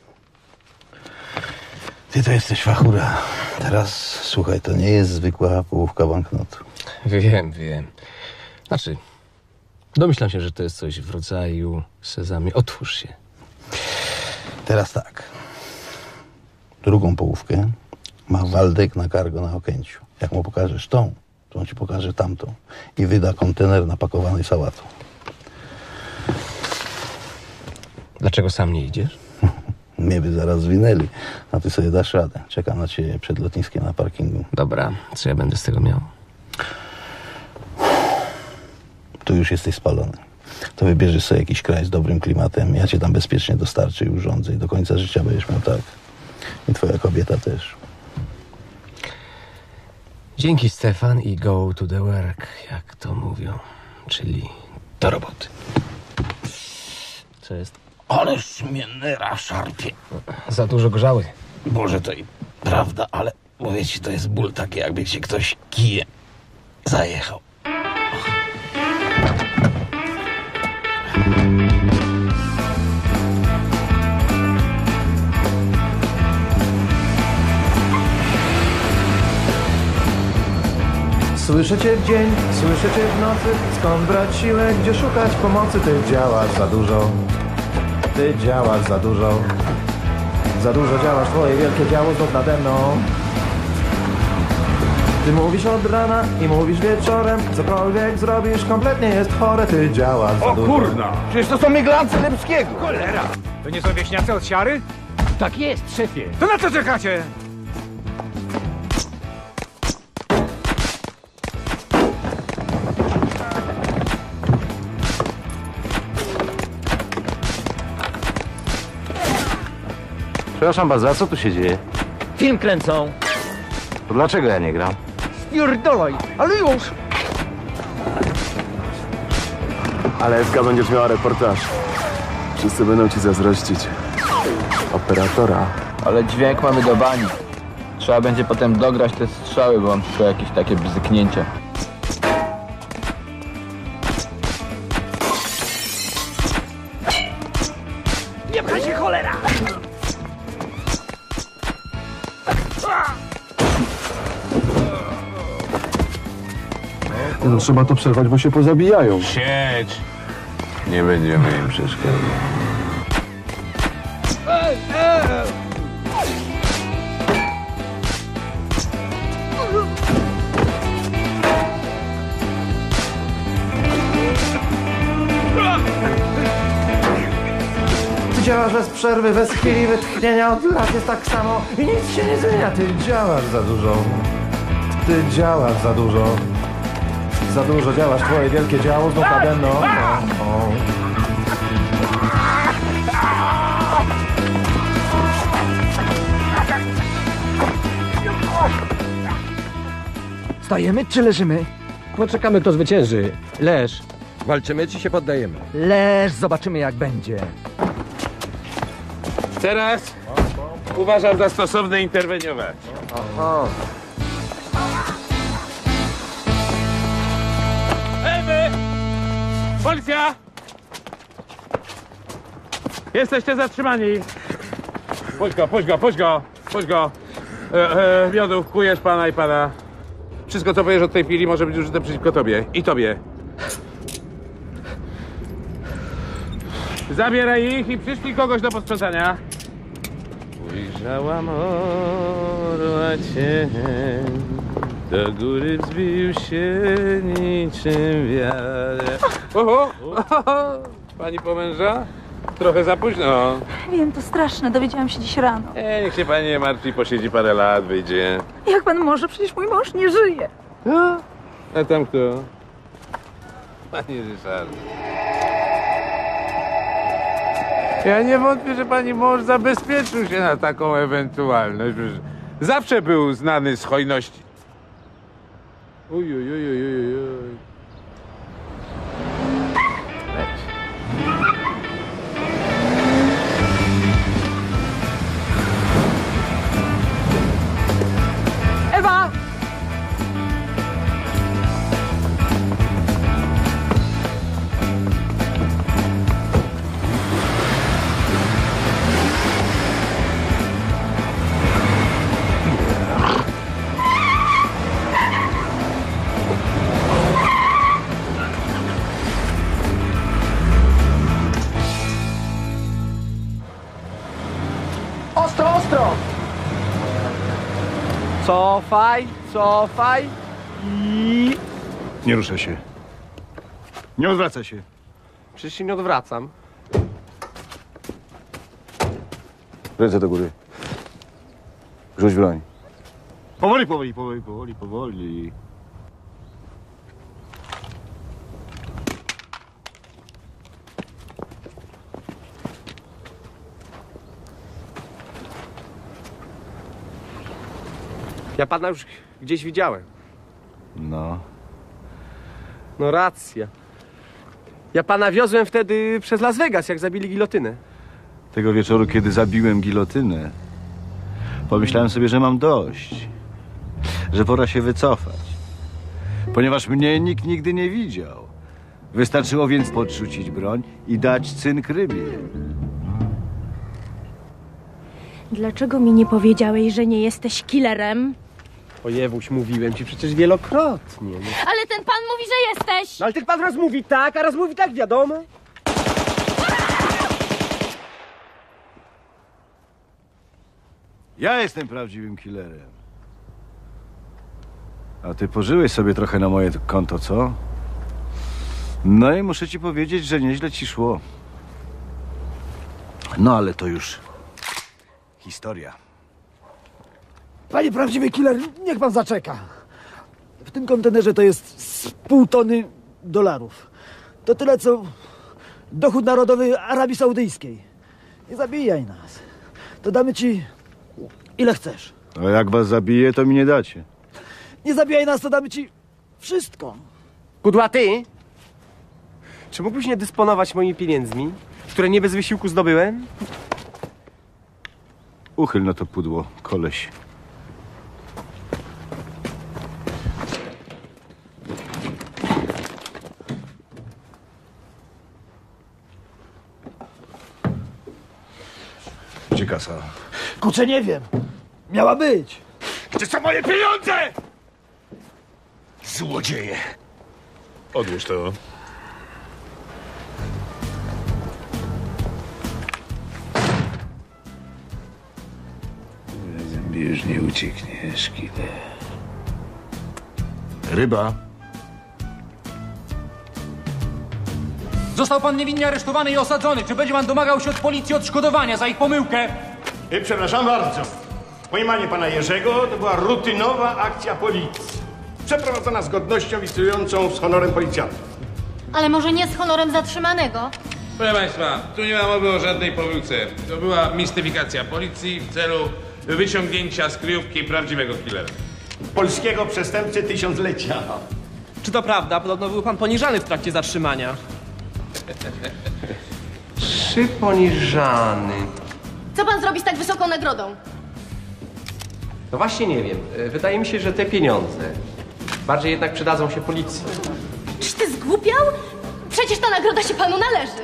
Speaker 6: Ty to jesteś fachura. Teraz, słuchaj, to nie jest zwykła połówka banknotu.
Speaker 4: Wiem, wiem. Znaczy, domyślam się, że to jest coś w rodzaju Sezamie, otwórz się.
Speaker 6: Teraz tak. Drugą połówkę ma Waldek na cargo na Okęciu. Jak mu pokażesz tą, to on ci pokaże tamtą. I wyda kontener napakowany sałatą.
Speaker 4: Dlaczego sam nie idziesz?
Speaker 6: Mnie by zaraz zwinęli, a ty sobie dasz radę. Czekam na ciebie przed lotniskiem na parkingu.
Speaker 4: Dobra, co ja będę z tego miał?
Speaker 6: Tu już jesteś spalony. To wybierzesz sobie jakiś kraj z dobrym klimatem, ja cię tam bezpiecznie dostarczę i urządzę i do końca życia będziesz miał tak. I twoja kobieta też.
Speaker 4: Dzięki, Stefan, i go to the work, jak to mówią. Czyli do roboty. Co jest?
Speaker 6: Ależ mnie nera szarpie.
Speaker 4: Za dużo grzały.
Speaker 6: Boże, to i prawda, ale mówię ci, to jest ból taki, jakby cię ktoś kijem zajechał.
Speaker 22: Słyszycie w dzień, słyszycie w nocy, skąd brać siłę, gdzie szukać pomocy? Ty działasz za dużo, ty działasz za dużo, za dużo działasz, twoje wielkie działo znów nade mną. Ty mówisz od rana i mówisz wieczorem, cokolwiek zrobisz, kompletnie jest chore, ty działasz za
Speaker 19: O
Speaker 22: dużo.
Speaker 19: kurna! Przecież to są miglance Lipskiego!
Speaker 8: Cholera! To nie są wieśniacy od siary?
Speaker 17: Tak jest, szefie.
Speaker 8: To na co czekacie?
Speaker 14: Przepraszam bardzo, a co tu się dzieje?
Speaker 8: Film kręcą.
Speaker 14: To dlaczego ja nie gram?
Speaker 8: Spierdolaj, ale już!
Speaker 9: Ale Ewka, będziesz miała reportaż. Wszyscy będą ci zazdrościć. Operatora.
Speaker 15: Ale dźwięk mamy do bani. Trzeba będzie potem dograć te strzały, bo mam tylko jakieś takie bzyknięcia.
Speaker 8: Nie pchaj się, cholera!
Speaker 25: No, trzeba to przerwać, bo się pozabijają.
Speaker 19: Siedź! Nie będziemy im przeszkadzać.
Speaker 22: Ty działasz bez przerwy, bez chwili wytchnienia, od lat jest tak samo i nic się nie zmienia. Ty działasz za dużo, ty działasz za dużo, za dużo działasz, twoje wielkie działo znów nade mną. O, o.
Speaker 8: Stajemy czy leżymy?
Speaker 17: Poczekamy, kto zwycięży. Leż. Walczymy czy się poddajemy?
Speaker 8: Leż, zobaczymy jak będzie.
Speaker 19: Teraz uważam za stosowne interweniować.
Speaker 8: Aha.
Speaker 19: Ej wy! Policja! Jesteście zatrzymani. Puść go, puść go, puść go, puść go. E, e, Miodu, kujesz pana i pana. Wszystko, co powiesz od tej chwili, może być użyte przeciwko tobie. I tobie. Zabieraj ich i przyszli kogoś do posprzątania. Ujrzałam orła cień, do góry wzbił się niczym wiatr. Oho, oho, pani po męża? Trochę za późno.
Speaker 16: Wiem, to straszne. Dowiedziałam się dziś rano.
Speaker 19: E, niech się pani nie martwi, posiedzi parę lat, wyjdzie.
Speaker 16: Jak pan może? Przecież mój mąż nie żyje.
Speaker 19: A tam kto? Pani Ryszard. Ja nie wątpię, że pani mąż zabezpieczył się na taką ewentualność. Zawsze był znany z hojności. Uj, uj, uj, uj, uj, uj. Leć.
Speaker 11: Ewa!
Speaker 8: Ostro, ostro! Cofaj, cofaj i...
Speaker 7: Nie ruszaj się. Nie odwracaj się.
Speaker 8: Przecież się nie odwracam.
Speaker 19: Ręce do góry. Rzuć broń.
Speaker 7: Powoli, powoli, powoli, powoli, powoli.
Speaker 17: Ja pana już gdzieś widziałem.
Speaker 19: No.
Speaker 17: No racja. Ja pana wiozłem wtedy przez Las Vegas, jak zabili gilotynę.
Speaker 19: Tego wieczoru, kiedy zabiłem gilotynę, pomyślałem sobie, że mam dość. Że pora się wycofać. Ponieważ mnie nikt nigdy nie widział. Wystarczyło więc podrzucić broń i dać cynk rybie.
Speaker 3: Dlaczego mi nie powiedziałeś, że nie jesteś killerem?
Speaker 17: Ojewuś, mówiłem ci przecież wielokrotnie. No.
Speaker 3: Ale ten pan mówi, że jesteś!
Speaker 17: No ale ten pan raz mówi tak, a raz mówi tak, wiadomo.
Speaker 19: Ja jestem prawdziwym killerem. A ty pożyłeś sobie trochę na moje konto, co? No i muszę ci powiedzieć, że nieźle ci szło. No ale to już historia.
Speaker 5: Panie prawdziwy killer, niech pan zaczeka. W tym kontenerze to jest z pół tony dolarów. To tyle, co dochód narodowy Arabii Saudyjskiej. Nie zabijaj nas. To damy ci ile chcesz.
Speaker 19: A jak was zabiję, to mi nie dacie.
Speaker 5: Nie zabijaj nas, to damy ci wszystko.
Speaker 17: Kudłaty, czy mógłbyś nie dysponować moimi pieniędzmi, które nie bez wysiłku zdobyłem?
Speaker 19: Uchyl na to pudło, koleś. Gdzie kasa?
Speaker 5: Kurczę, nie wiem. Miała być.
Speaker 7: Gdzie są moje pieniądze? Złodzieje!
Speaker 2: Odłóż to.
Speaker 19: Już nie uciekniesz, killer. Ryba.
Speaker 1: Został pan niewinnie aresztowany i osadzony. Czy będzie pan domagał się od policji odszkodowania za ich pomyłkę?
Speaker 10: I przepraszam bardzo. Pojmanie pana Jerzego to była rutynowa akcja policji. Przeprowadzona z godnością i sterującą z honorem policjantów.
Speaker 3: Ale może nie z honorem zatrzymanego?
Speaker 18: Proszę państwa, tu nie ma mowy o żadnej pomyłce. To była mistyfikacja policji w celu wyciągnięcia z kryjówki prawdziwego killera.
Speaker 10: Polskiego przestępcy tysiąclecia.
Speaker 13: Czy to prawda? Podobno był pan poniżany w trakcie zatrzymania.
Speaker 17: Czy poniżany?
Speaker 3: Co pan zrobi z tak wysoką nagrodą?
Speaker 17: No właśnie nie wiem. Wydaje mi się, że te pieniądze bardziej jednak przydadzą się policji.
Speaker 3: Czyś ty zgłupiał? Przecież ta nagroda się panu należy.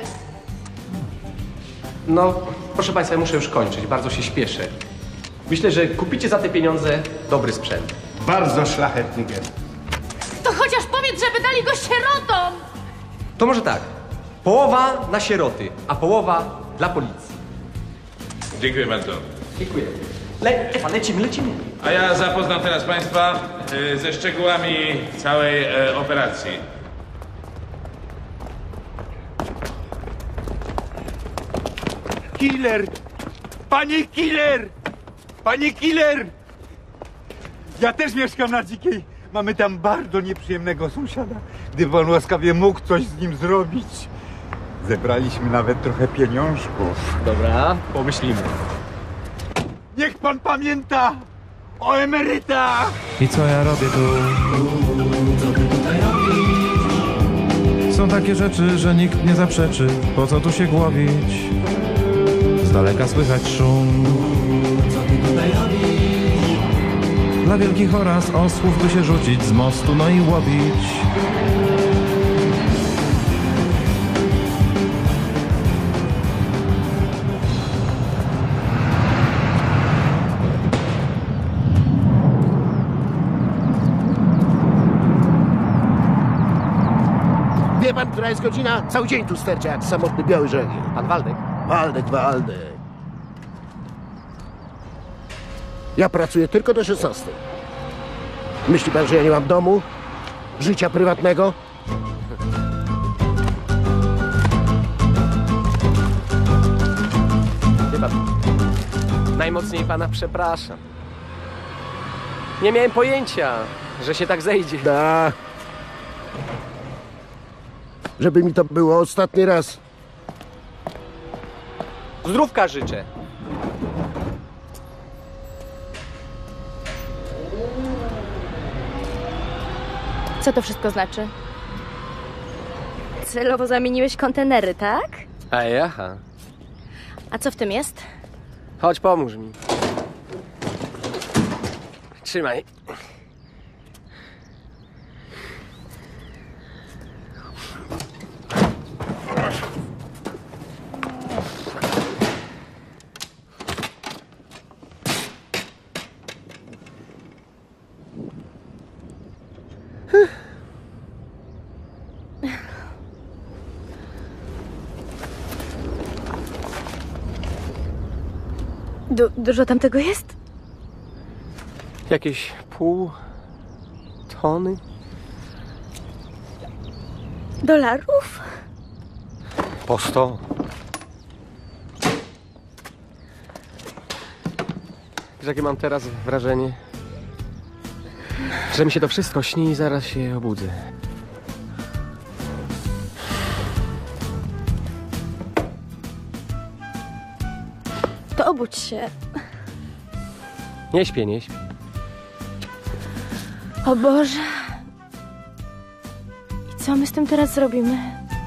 Speaker 17: No, proszę państwa, ja muszę już kończyć. Bardzo się śpieszę. Myślę, że kupicie za te pieniądze dobry sprzęt.
Speaker 10: Bardzo szlachetny gest.
Speaker 3: To chociaż powiedz, żeby dali go sierotom!
Speaker 17: To może tak. Połowa na sieroty, a połowa dla policji.
Speaker 18: Dziękuję bardzo.
Speaker 17: Dziękuję. Le Ewa, lecimy, lecimy.
Speaker 18: A ja zapoznam teraz państwa y, ze szczegółami całej y, operacji.
Speaker 7: Killer! Panie killer! Panie killer! Ja też mieszkam na Dzikiej. Mamy tam bardzo nieprzyjemnego sąsiada. Gdyby pan łaskawie mógł coś z nim zrobić. Zebraliśmy nawet trochę pieniążków.
Speaker 13: Dobra, pomyślimy.
Speaker 7: Niech pan pamięta o emerytach!
Speaker 22: I co ja robię tu? Są takie rzeczy, że nikt nie zaprzeczy. Po co tu się głowić? Z daleka słychać szum. Dla wielkich oraz osłów by się rzucić z mostu, no i łowić.
Speaker 5: Wie pan, która jest godzina? Cały dzień tu sterczę jak samotny biały żogiel.
Speaker 17: Pan Waldek?
Speaker 5: Waldek, Waldek. Ja pracuję tylko do szesnastej. Myśli pan, że ja nie mam domu? Życia prywatnego?
Speaker 17: Wie pan,
Speaker 13: Najmocniej pana przepraszam. Nie miałem pojęcia, że się tak zejdzie.
Speaker 12: Da. Żeby mi to było ostatni raz.
Speaker 13: Zdrówka życzę.
Speaker 3: Co to wszystko znaczy? Celowo zamieniłeś kontenery, tak?
Speaker 13: A jaha.
Speaker 3: A co w tym jest?
Speaker 13: Chodź, pomóż mi. Trzymaj.
Speaker 3: Du dużo tam tego jest?
Speaker 13: Jakieś pół tony?
Speaker 3: Dolarów?
Speaker 13: Po sto. Wiesz, jakie mam teraz wrażenie? Że mi się to wszystko śni i zaraz się obudzę.
Speaker 3: To obudź się.
Speaker 13: Nie śpię, nie śpię.
Speaker 3: O Boże. I co my z tym teraz zrobimy?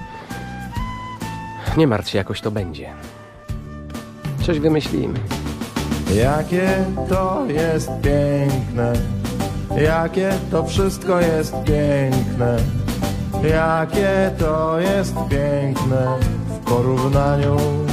Speaker 13: Nie martw się, jakoś to będzie. Coś wymyślimy.
Speaker 22: Jakie to jest piękne, jakie to wszystko jest piękne, jakie to jest piękne w porównaniu.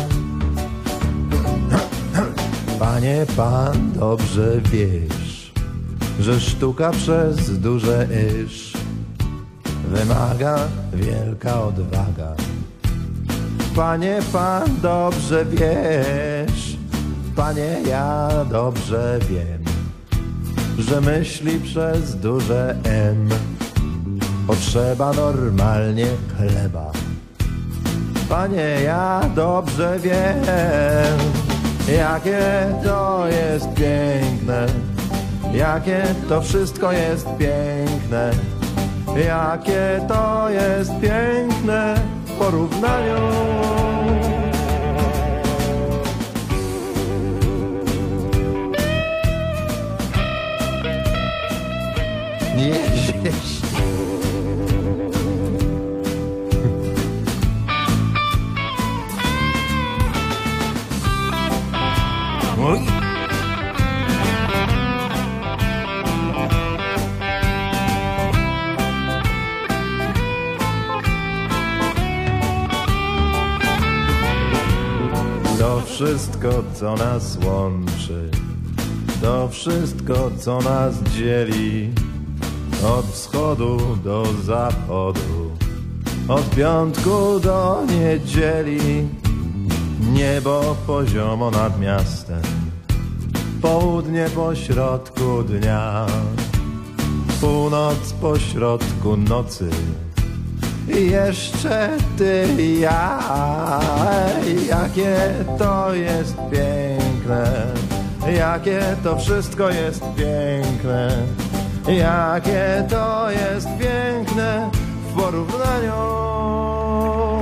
Speaker 22: Panie, pan dobrze wiesz, że sztuka przez duże iż wymaga wielka odwaga. Panie, pan dobrze wiesz, panie, ja dobrze wiem, że myśli przez duże M potrzeba normalnie chleba. Panie, ja dobrze wiem, jakie to jest piękne, jakie to wszystko jest piękne, jakie to jest piękne w porównaniu. Nie jeźdź. Oj. To wszystko, co nas łączy, to wszystko, co nas dzieli, od wschodu do zachodu, od piątku do niedzieli. Niebo poziomo nad miastem, południe pośrodku dnia, północ pośrodku nocy i jeszcze ty i ja. Jakie to jest piękne, jakie to wszystko jest piękne, jakie to jest piękne w porównaniu.